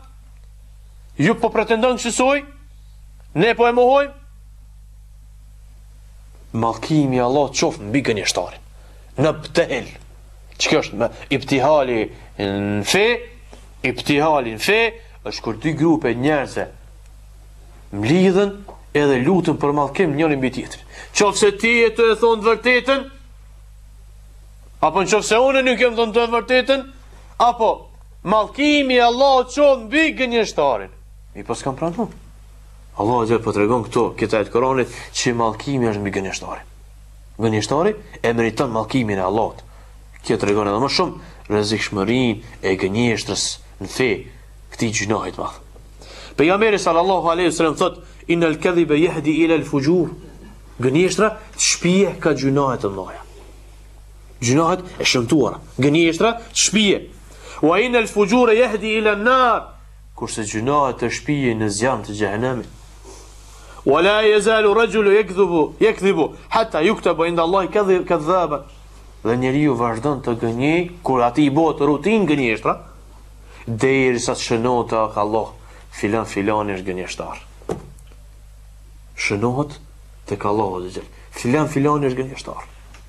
Ju po pretendon kësaj? Ne po e mohojmë? mallkimi i Allahut qoftë mbi gënjeshtarin. Në btehel. Çka është me ibtihali në fe, ibtihali në fe është kur dy grupe njerëzve mlidhen edhe lutën për mallkim njëri mbi tjetrin. Qofse ti e të e thonë të vërtetën, apo nëse unë nuk jam thonë të vërtetën, apo mallkimi i Allahut qoftë mbi gënjeshtarin. Mi pas kam pranuar. Allah gjithë po të regon këto, këta e të Koranit, që mallkimi është mbi gënjeshtari. Gënjeshtari e meriton mallkimin e Allahut. Kjo të regon edhe më shumë rrezikshmërinë e gënjeshtrës në fe, këtij gjunahit madh. Pejgamberi sallallahu alaihi wasallam thot: "Innal kadhiba yahdi ila al-fujur." Gënjeshtra të shpije ka gjunahet të mëdha. Gjunahet e shëmtuara. Gënjeshtra të shpije. Wa inal fujura yahdi ila an-nar. Kurse gjunahet të shpije në zjarr të xhehenemit. ولا يزال رجل يكذب يكذب حتى يكتب عند الله كذابا. Dhe njeriu vazhdon të gënjej kur ati i bëhet rutinë gënjeshtra, derisa të shënohet tek Allah, filan filani është gënjeshtar. Shënohet tek Allahu dhe xhel. Filan filani është gënjeshtar.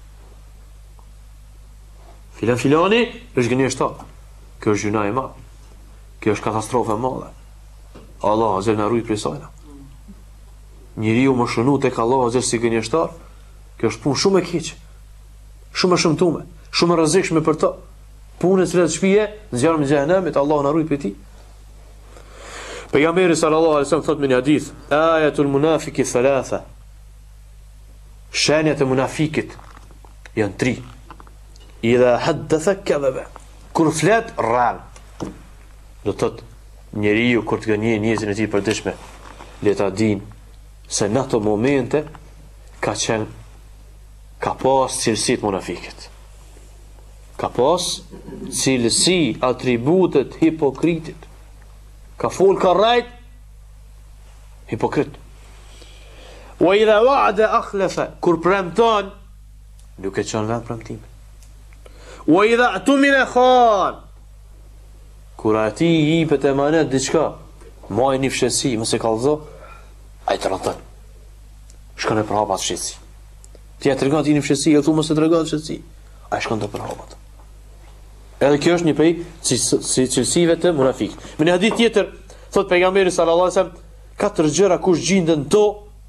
Filan filani është gënjeshtar. Kjo është gjuna e madhe. Kjo është katastrofë e madhe. Allah azza na ruaj prej saj. Njeriu më shënu tek Allahu azza si gënjeshtar, kjo është punë shumë e keqe. Shumë e shëmtuar, shumë e rrezikshme për të. Punë që të shpije, zjarr në xhenemit, Allahu na ruaj prej tij. Pejgamberi sallallahu alaihi wasallam thot në një hadith: "Ayatul munafiqi thalatha." Shenjat e munafikit janë tri. Idha haddatha kadhaba. Kur flet rran. Do thot njeriu kur të gënjej njerëzin e tij për dëshme, le ta dinë se në ato momente ka qenë ka pas cilësit munafikit. Ka pas cilësi, atributet hipokritit. Ka fol ka rajt hipokrit. Wa idha wa'ada akhlafa, kur premton nuk e çon vend premtimin. Wa idha atumina khan, kur ati i jipet emanet diçka, maj një fshesi, mëse kallëzo, a i të rëntën. Shkën e përhapat fshesi. Ti e të regat i një fshesi, e thu mëse të regat fshesi, a i shkën të përhapat. Edhe kjo është një prej si cilësive të munafik. Me një hadith tjetër, thot pejgamberi sallallahu alaihi wasallam, katër gjëra kush gjindën to,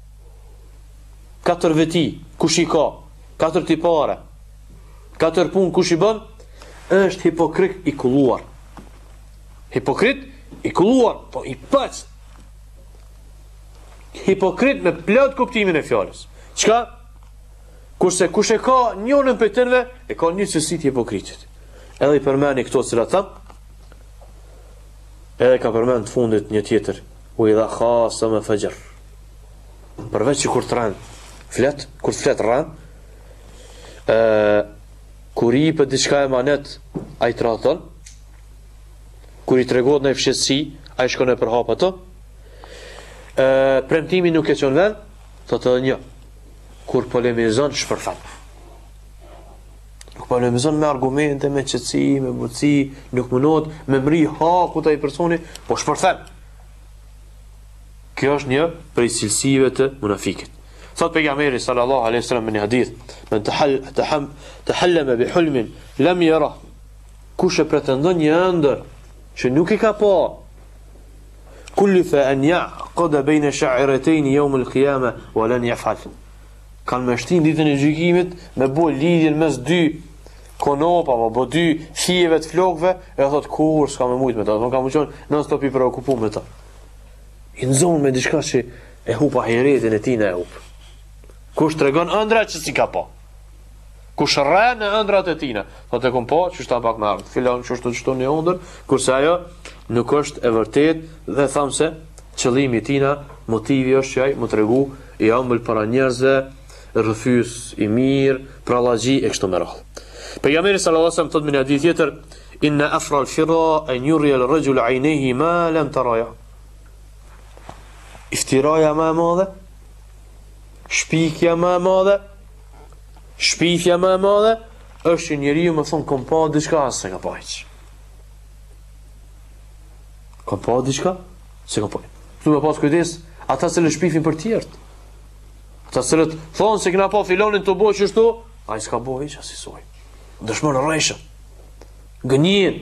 katër veti, kush i ka, katër tipare, katër pun kush i bën, është hipokrit i kulluar. Hipokrit i kulluar, po i pëc. Hipokrit me plot kuptimin e fjalës. Çka? Kurse kush e ka njërin prej tyre, e ka një cilësi të hipokritit. Edhe i përmeni këto cilat tham, edhe ka përmend të fundit një tjetër, u idha khasama fajr. Përveç që kur të rran flet, kur të flet rran, ë kur i për diçka emanet, ai tradhton. Kur i tregohet në fshesi, ai shkon e përhap ato. Ë premtimi nuk e çon vend, thotë edhe një. Kur polemizon shpërthan. Nuk polemizon me argumente, me qetësi, me butësi, nuk mundohet me mri hakut ai personi, po shpërthan. Kjo është një prej cilësive të munafikit. Thot pejgamberi sallallahu alaihi wasallam në hadith: "Men tahall tahallama bi hulmin lam yara." Kush e pretendon një ëndër që nuk i ka pa, kullifa an yaqada bayna sha'iratayn yawm al-qiyamah wa lan yaf'al. Kan me shtin ditën e gjykimit me bo lidhjen mes dy konopa apo dy fijeve të flokëve, e thot kur s'ka me mujt me ta, do kam qenë non stop i preokupuar me ta. I nxon me diçka që e hupa heretin e tij na e hup. Kush tregon ëndra që si ka pa. Kush rran në ëndrat e tina, thotë kom pa, që shta pak më ardh. Filan që është të çton në ëndër, kurse ajo nuk është e vërtet dhe tham se qëllimi i tina, motivi është që ai më tregu i ëmbël para njerëzve, rrëfys i mirë, prallagji e kështu me radhë. Pejgamberi sallallahu alajhi wasallam thotë në një hadith tjetër: "Inna afra al-fira an yuri al-rajul 'aynayhi ma lam taraya." Iftiraja më e madhe, shpikja më e madhe, shpifja më e madhe është që njeriu më thon kom pa diçka as se ka pa hiç. Kom pa diçka se ka pa. Tu më pas kujdes ata që le shpifin për tjerët. Ta cilët thonë se kena pa filonin të bojë qështu, a i s'ka bojë që asisoj. Dëshmërë rejshën. Gënjën.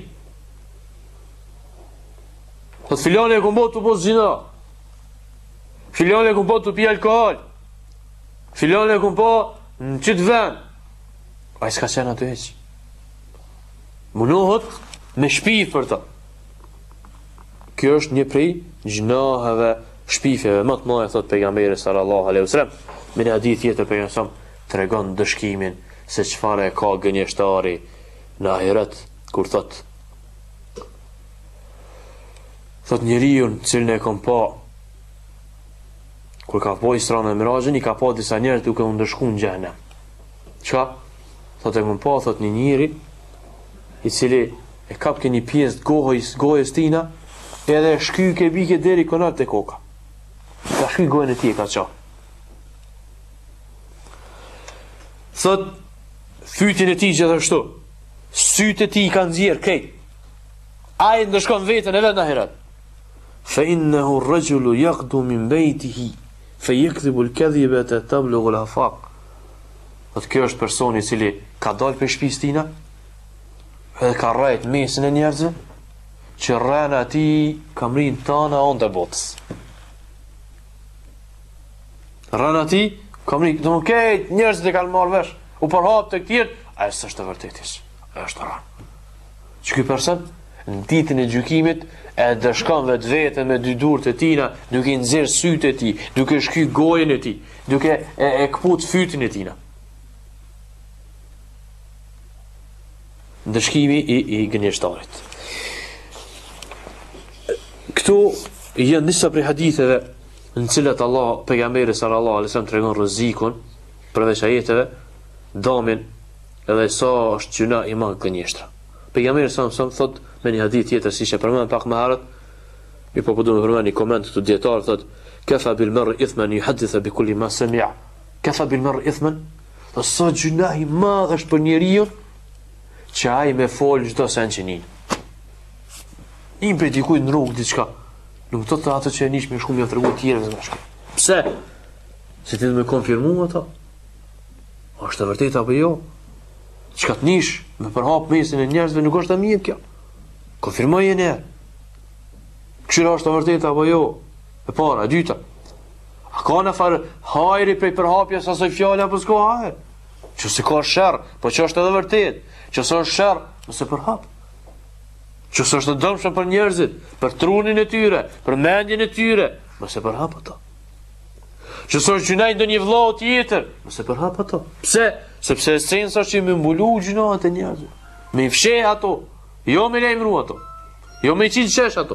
Thot filoni e kumbot të bojë zina. Filoni e kumbot të pi alkohol. Filoni e kumbot në qëtë ven. A i s'ka qenë atë heqë. Munohët me shpif për ta. Kjo është një prej gjinaheve, shpifjeve më të mëdha, thot pejgamberi sallallahu alaihi wasallam. Me një hadith tjetër pejgamberi tregon dëshkimin se çfarë e ka gënjeshtari në ahiret, kur thot thot njeriu cilën e kam pa kur ka po Isra me Mirazhin, i ka pa disa njerëz duke u ndëshkuar në xhenem. Çka? Thot e kam pa, thot një njeri i cili e kap ke një pjesë gojës, gojës tina, edhe shky ke bike deri konat te koka. Ka shky gojën e tij ka qa. Thot fytin e tij gjithashtu. Sytë e tij kanë nxjerr krejt. Ai ndeshkon veten e vet në ahiret. Fa innahu ar-rajulu yaqdu min baytihi fa yakdhibu al-kadhibata tablughu al-afaq. Thot kjo është personi i cili ka dalë për shtëpisë tina, edhe ka rrejt mesin e njerëzve, që rrena ati kam rinë tana onë të botës. Rrena ati kam rinë, të më kejt njerëzit e kanë marrë vesh, u përhap të këtirë, a e së është të vërtetis, a është rranë. Që këj person, në ditën e gjykimit, e dëshkon vetë vetën me dy durët e tina, duke nëzirë sytë e ti, duke shky gojën e ti, duke e, e këput fytin e tina. Ndëshkimi i, i gënjeshtarit. Këtu janë disa prej haditheve në cilat Allah, pejgamberi sallallahu alaihi wasallam tregon rrezikun përveç ajeteve, damin edhe sa është gjuna i madh gënjeshtra. Pejgamberi sallallahu alaihi wasallam thot me një hadith tjetër, siç e përmend pak më herët, mi po po do të përmend një koment të dietar, thot kafa bil mar'i ithman yuhaddithu bi kulli ma sami'a. Kafa bil mar'i ithman, do sa gjuna i madh është për njeriu që ai me fol çdo sen që nin. Im për dikujt në rrugë diçka. Nuk do të ato që e nish me shkum ja tregu të tjerë me shkum. Pse? Se ti do më konfirmu ato. A është e vërtetë apo jo? Çka të nish me përhap mesin e njerëzve nuk është e mirë kjo. Konfirmoj e ne. Këshira është e vërtetë apo jo? E para, e dyta. A ka në farë hajri prej përhapjes asoj fjale apo s'ka hajri? Që se ka shërë, po që është edhe vërtet, që se është shërë, nëse përhap. Që se është dëmshëm për njerëzit, për trunin e tyre, për mendjen e tyre, nëse përhap ato. Që se është gjunaj ndë një vlau tjetër, nëse përhap ato. Pse? Sepse esenës është që me mbulu gjunat e njerëzit. Me i fsheh ato, jo me lejmru ato, jo me i qilë qesh ato.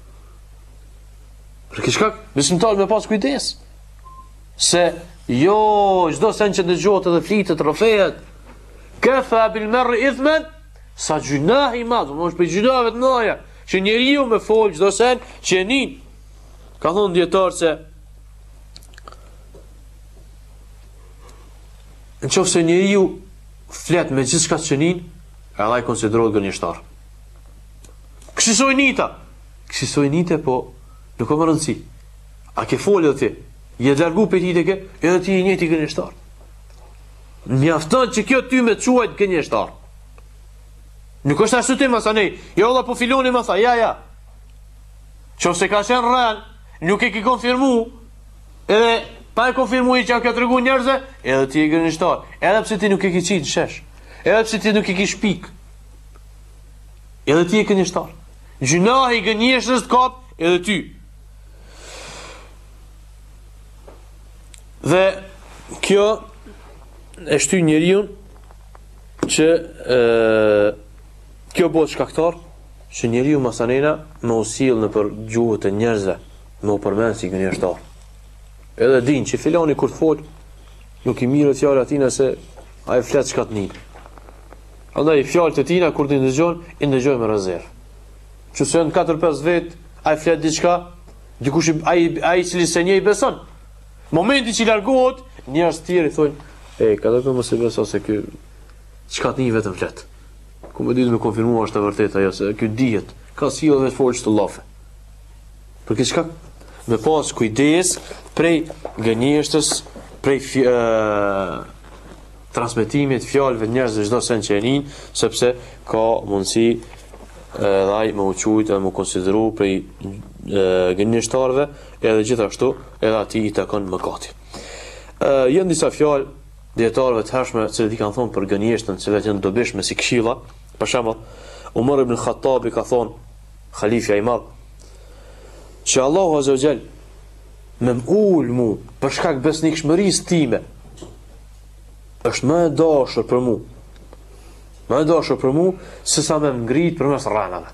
Për kishkak, besimtar me pas kujdes. Se jo, çdo sen që dëgjohet edhe flitet, rrofehet, kafa bil mar'i ithman, sa gjunah i madh, do të thotë gjunave të mëdha, që njeriu me fol çdo sen që e nin. Ka thonë dietar se nëse njeriu flet me gjithçka që nin, edhe ai konsiderohet gënjeshtar. Kësaj nita, kësaj nite po nuk ka më rëndësi. A ke folë edhe ti? Je largu për ti të ke, edhe ti i njëti gënjeshtar. Mjafton që kjo ty me të quajt gënjeshtar. Nuk është ashtu ti masa nej, jo dhe po filoni më tha, ja, ja. Që se ka qenë rren, nuk e ki konfirmu, edhe pa e konfirmu i që ka të regu njerëze, edhe ti i gënjeshtar. Edhe pse ti nuk e ki qitë shesh, edhe pse ti nuk e ki shpik, edhe ti i gënjeshtar. Gjunahi gënjeshtës të kap, edhe ty. Dhe kjo e shty njeriu që e, kjo bëhet shkaktar që njeriu masanena me usill në për gjuhët e njerëzve, me u përmend si gënjeshtar. Edhe din që filani kur të fol nuk i mirë fjalë atina se ai flet çka të nin. Andaj fjalët e tina kur ti ndëgjon, i ndëgjoj me rezervë. Që se në katër pesë vet ai flet diçka, dikush ai ai cili se një i beson. Momenti që i largohet, njerëz të tjerë thonë, e, ka të mos e beso se ky çka të një vetëm flet. Ku më ditë me konfirmua është e vërtetë ajo se ky dihet, ka sjellë vetë folç të llafe. Për këtë çka me pas kujdes prej gënjeshtës, prej fj... transmetimit fjalëve njerëzve çdo sen që e nin, sepse ka mundësi edhe ai më uqujt edhe më konsideru prej gënjeshtarëve, edhe gjithashtu edhe ati i takon mëkati. Janë disa fjalë dietarëve të hershme që i kanë thonë për gënjeshtën, që janë dobishme si këshilla. Për shembull, Umar ibn Khattabi ka thonë, Khalifja i madh, që Allahu Azza wa Jall me m'ul mu për shkak besnikshmërisë time është më e dashur për mu më e dashur për mu se sa me ngrit për mes rranave.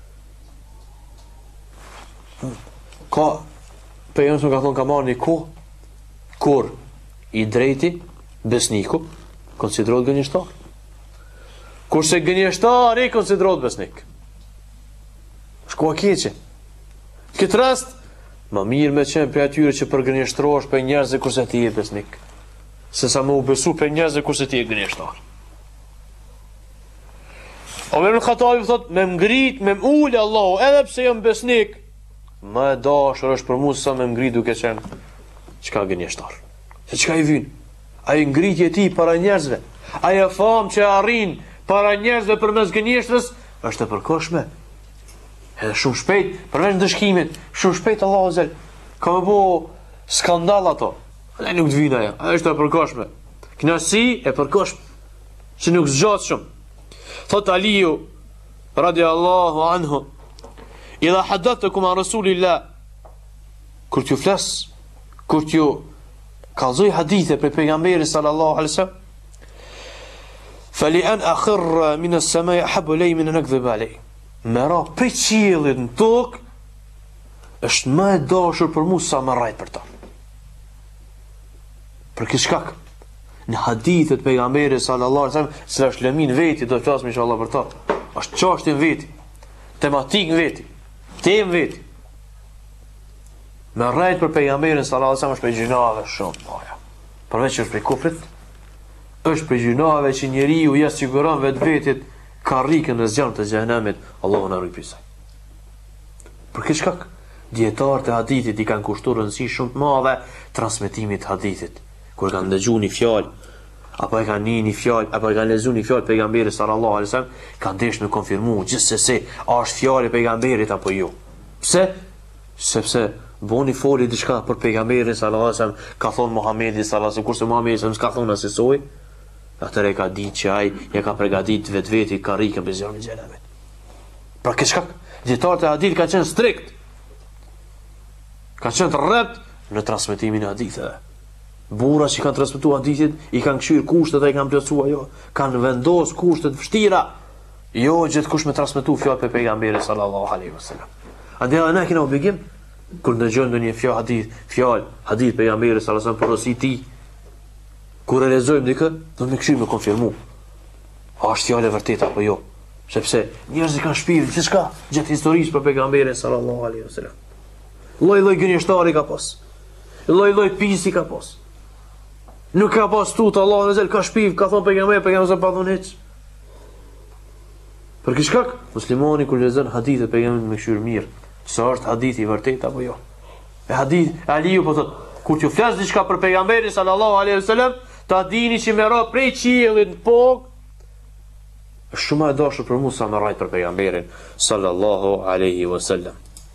Ka për jënë ka thonë ka marrë një kohë kur i drejti besniku konsiderohet gënjeshtar, kurse gënjeshtari konsiderohet besnik. Shko a keqe. Këtë rast më mirë me qenë për atyre që për gënjeshtrohesh për njerëzve kurse ti je besnik, se sa më u besu për njerëzve kurse ti je gënjeshtar. Omer ibn Khattabi thot, me ngrit, me m'ule Allahu, edhe pse jam besnik, më e dashur është për mua sa me ngrit duke qenë çka gënjeshtar. Se çka i vyn? Ai ngritje e tij para njerëzve, ai famë që arrin para njerëzve përmes gënjeshtrës është e përkohshme. Edhe shumë shpejt, përveç ndëshkimit, shumë shpejt Allahu Azza ka më bo skandal ato. Ai nuk të vjen ajo, ajo është e përkohshme. Kënaqësi e përkohshme, që nuk zgjat shumë. Thot Aliu radiallahu anhu, idha haddathukum an Rasulillah, kur t'ju flas, kur t'ju kallzoj hadithe për pejgamberin sallallahu alaihi wasallam, fali an akhir min as-samai ahabbu ilay min an akdhib alayh. Me ra për qiellit në tokë është më e dashur për mua sa më rrajt për ta. Për këtë shkak, në hadithet pejgamberit sallallahu alaihi wasallam, se është lëmin veti, do të flasim inshallah për ta. Është çështje veti, tematik veti, temë veti. Me rrajt për pejgamberin sallallahu alaihi wasallam është për gjinave shumë. Oja. Përveç është për kufrit, është për gjinave që njeriu ja siguron vetvetit ka rikën në zjarën të xhenemit, Allahu na ruaj prej saj. Për këtë shkak, dietarët e hadithit i kanë kushtuar rëndësi shumë të madhe transmetimit të hadithit. Kur kanë dëgjuar një fjalë, apo e kanë një fjalë, apo e kanë lexuar një fjalë pejgamberit sallallahu alaihi wasallam, kanë dëshë me konfirmu gjithsesi a është fjalë e pejgamberit apo jo. Pse? Sepse boni foli diçka për pejgamberin sallallahu alaihi wasallam, ka thonë Muhamedi sallallahu alaihi wasallam, kurse Muhamedi sallallahu alaihi wasallam s'ka thonë asesoj, atëre ka ditë që ai ja ka përgatit vetveti ka rikën për zjarrin e xhenemit. Për këtë shkak, dietarët e hadithit kanë qenë strikt, kanë qenë të rrept në transmetimin e haditheve. Burra që kanë transmetuar hadithin i kanë këshir kushtet e i kanë plotësuar, jo, kanë vendos kushtet vështira, jo gjithkush me transmetu fjalë për pejgamberin sallallahu alaihi wasallam. Andaj ana kena obligim kur ndëgjojmë ndonjë fjalë hadith, fjalë hadith pejgamberit sallallahu alaihi wasallam për rësi ti, kur e lexojmë dikë, do të këshim me konfirmu. A është fjalë e vërtetë apo jo? Sepse njerëzit kanë shpirt gjithçka gjatë historisë për pejgamberin sallallahu alaihi wasallam. Lloj-lloj gënjeshtari ka pas. Lloj-lloj pisi ka pas. Nuk ka pas tut Allahu azza ka shpirt, ka thonë pejgamberi, pejgamberi pa thonë hiç. Për këtë shkak, muslimani kur lexon hadithe pejgamberit me këshir mirë, sa është hadithi i vërtetë apo jo. E hadith Aliu po thotë, kur t'ju flas diçka për pejgamberin sallallahu alaihi wasallam, ta dini që me ra prej qiellit në pok është shumë e dashur për mua sa me rrajt për pejgamberin sallallahu alaihi wasallam.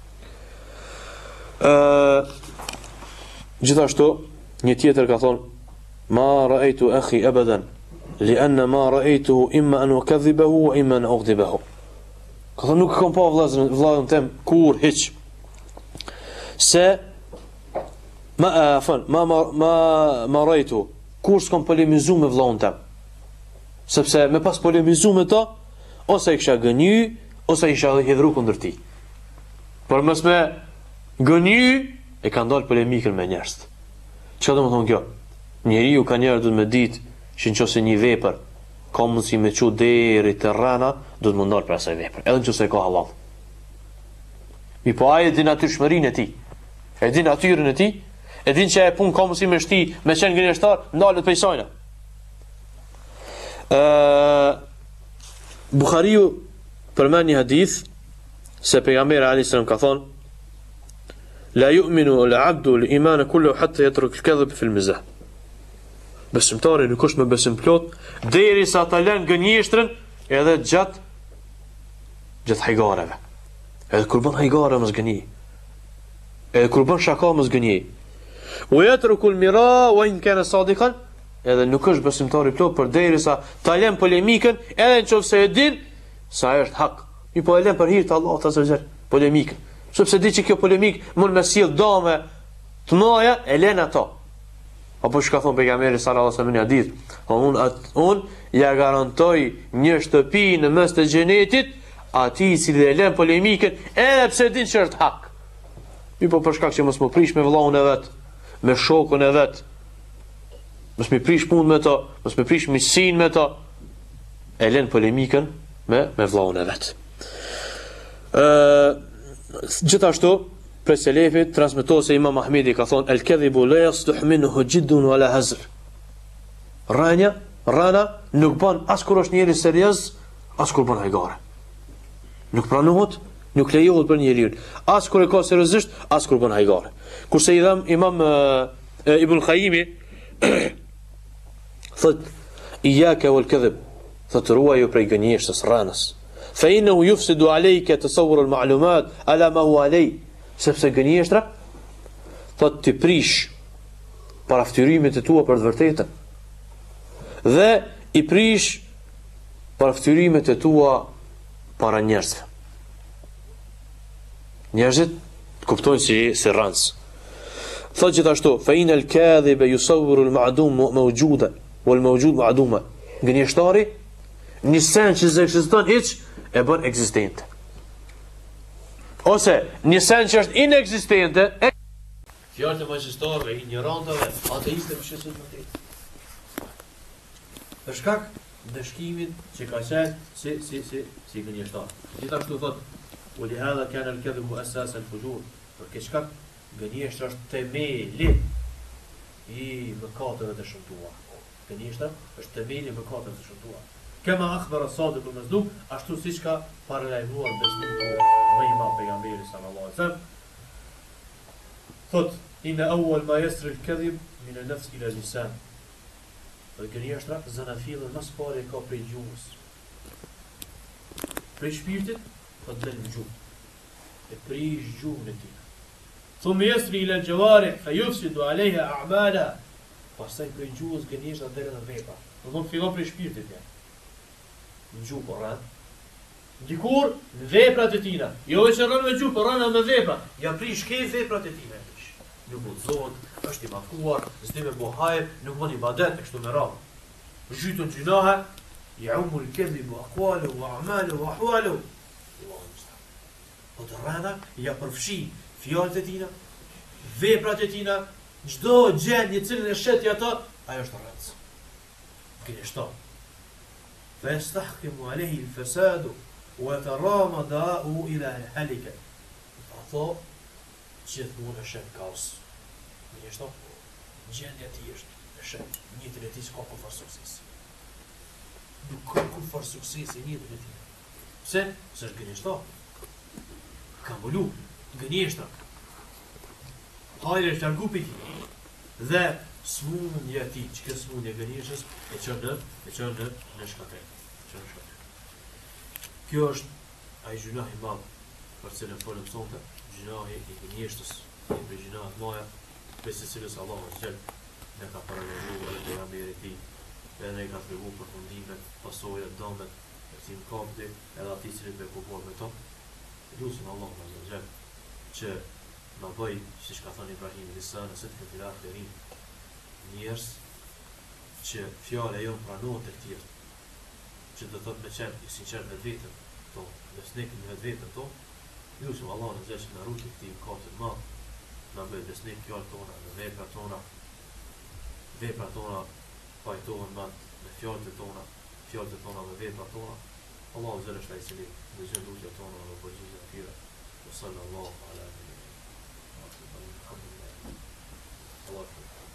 Uh, gjithashtu një tjetër ka thonë, ma ra'aytu akhi abadan li'anna ma ra'aytuhu imma an ukadhibahu wa imma an ughdibahu. Ka thonë nuk kam pa vllazën vllazën tem kur hiç, se ma afan ma ma ma, ma ra'aytu kur s'kom polemizu me vllahun tem, sepse me pas polemizu me ta, ose i kisha gënjy, ose i kisha hidhru kundër tij. Por mos me gënjy, e ka ndalë polemikën me njerëz. Çfarë do të thonë kjo? Njeriu ka njerëz duhet me ditë që nëse një vepër ka mundësi me çu deri te rrana, do të mundon për asaj vepër, edhe nëse ka halal. Mi po ai e din natyrshmërinë e tij, e din natyrën e tij, e din që e pun ka mundësi me shti, me qenë gënjeshtar, ndalet prej sajna. Uh, Buhariu përmend një hadith se pejgamberi alayhis salam ka thonë, la yu'minu al-'abdu al-iman kullu hatta yatruk al-kadhib fi al-mizah. Besimtari nuk është me besim plot derisa ta lën gënjeshtrën edhe gjatë gjatë hajgareve. Edhe kur bën hajgare mos gënjej. Edhe kur bën shaka mos gënjej. U yatruku al-mira wa in kana sadiqan, edhe nuk është besimtari plot përderisa ta lën polemikën, edhe nëse e din se ajo është hak. Mi po e lën për hir të Allahut azza wa jall polemikën. Sepse di që kjo polemik mund me sjell dame të mëdha, e lën ato. Apo çka thon pejgamberi sallallahu alaihi wasallam në hadith, unë un ja garantoj një shtëpi në mes të xhenetit atij i cili e lën polemikën edhe pse din që është hak. Mi po për shkak që mos më prish me vllahun e vet, me shokun e vet, mos më prish punë me to, mos më prish miqsinë me to, e lën polemikën me me vllahun e vet. Ë gjithashtu për selefit transmetohet se Imam Ahmedi ka thonë el-kadhibu la yasluh minhu jiddun wala hazr. Rania, rana nuk bën as kur është njëri serioz, as kur bën hajgare. Nuk pranohet, nuk lejohet për njeriu, as kur e ka seriozisht, as kur bën hajgare. Kurse i dham Imam uh, Ibn Qayyimi thot iyaka wal kadhib, thot ruaju prej gënjeshtës, ranës. Fa innahu yufsidu alayka tasawwur al-ma'lumat ala ma huwa alay. Sepse gënjeshtra thot ti prish paraftyrimet e tua për të vërtetën. Dhe i prish paraftyrimet e tua para njerëzve. Njerëzit kuptojnë si si rans. Thot gjithashtu fa inal kadhiba yusawwiru al-ma'dum mawjuda wal mawjud ma'duma. Gënjeshtari një sen që ekziston hiç e bën ekzistente. Ose një sen që është inekzistente, e... Fjallë të magjistarëve, ignorantëve, ateiste për shesët më të. Për shkak dëshkimin që ka qenë si, si, si, si gënjeshtar. Gjithashtu thot, u lihadha kanë al-kadhibu asas al-fujur, për këtë shkak gënjeshtra është themeli i mëkateve të shëmtuara. Gënjeshtra është themeli i mëkateve të shëmtuara. Kema akhbara Sadiq al-Masduq, ashtu siç ka paralajmëruar besniku me Imam pejgamberi sallallahu alaihi wasallam. Thot, inna awwal ma yasri al-kadhib min an-nafs ila al-lisan. Dhe gënjeshtra zanafillën më së pari ka prej gjuhës. Prej shpirtit, po të në gjuhë. E prish gjuhën e tij. Thumma yasri ila al-jawarih fa yufsidu alayha a'mala. Pastaj prej gjuhës gënjeshtra deri në vepra. Do të fillon prej shpirtit ja. Në gjuhë po rran. Dikur në veprat e tina. Jo e që rran me gjuhë, po rran me vepra. Ja prish ke veprat e tina. Nuk udhëzohet, është i mafkuar, s'di me bohajë, nuk bën ibadet e kështu me radhë. Zhytun gjunahe, ya'umu al-kadhibu aqwaluhu wa a'maluhu wa ahwaluhu. Po të rrana ja përfshi fjalët e tina, veprat e tina, çdo gjendje cilën e shet ato, ajo është rrëc. Gënjeshtar. فيستحكم عليه الفساد ويترامض إلى الهلكة. Ato gjithmonë është kaos. Njështë, gjendja e tij është e shet, njëtën e tij s'ka kufar suksesi. Nuk ka kufar suksesi njëtën e tij. Pse? Se është gënjeshtar. Ka mbulu, gënjeshtar. Hajde është largu për ti. Dhe smundja e tij, që kjo smundja e gënjeshtës e çon në, e çon në në shkatërë. Çon në shkatërë. Kjo është ai gjunah i madh për cilën folëm sonte, gjunahi i gënjeshtës, një prej gjunaheve të mëdha, për të cilës Allahu xhel ne ka paralajmëruar edhe pejgamberi i tij, edhe ne ka treguar përfundimet, pasojat, dëmet e këtij mëkati, edhe atij i cili përkupohet me to. Lutim Allahu xhel që na bëj, siç ka thënë Ibrahim lisan se të filat të rinj, njerëz që fjala jonë pranohet të tjerë, që do të thotë me qenë i sinqert me vetën tonë, besnik me vetën tonë. Lutim Allah në zeshë në rruti këti mëkatit madh, në bëjt besnik fjallë tona, në vepra tona, vepra tona pajtohen madh me fjallët tona, fjallët tona dhe vepra tona. Allah zërë është a i cili në zhën rrutja tona dhe përgjizja tira. Wa sallallahu ala nabiyyina Muhammad. Allah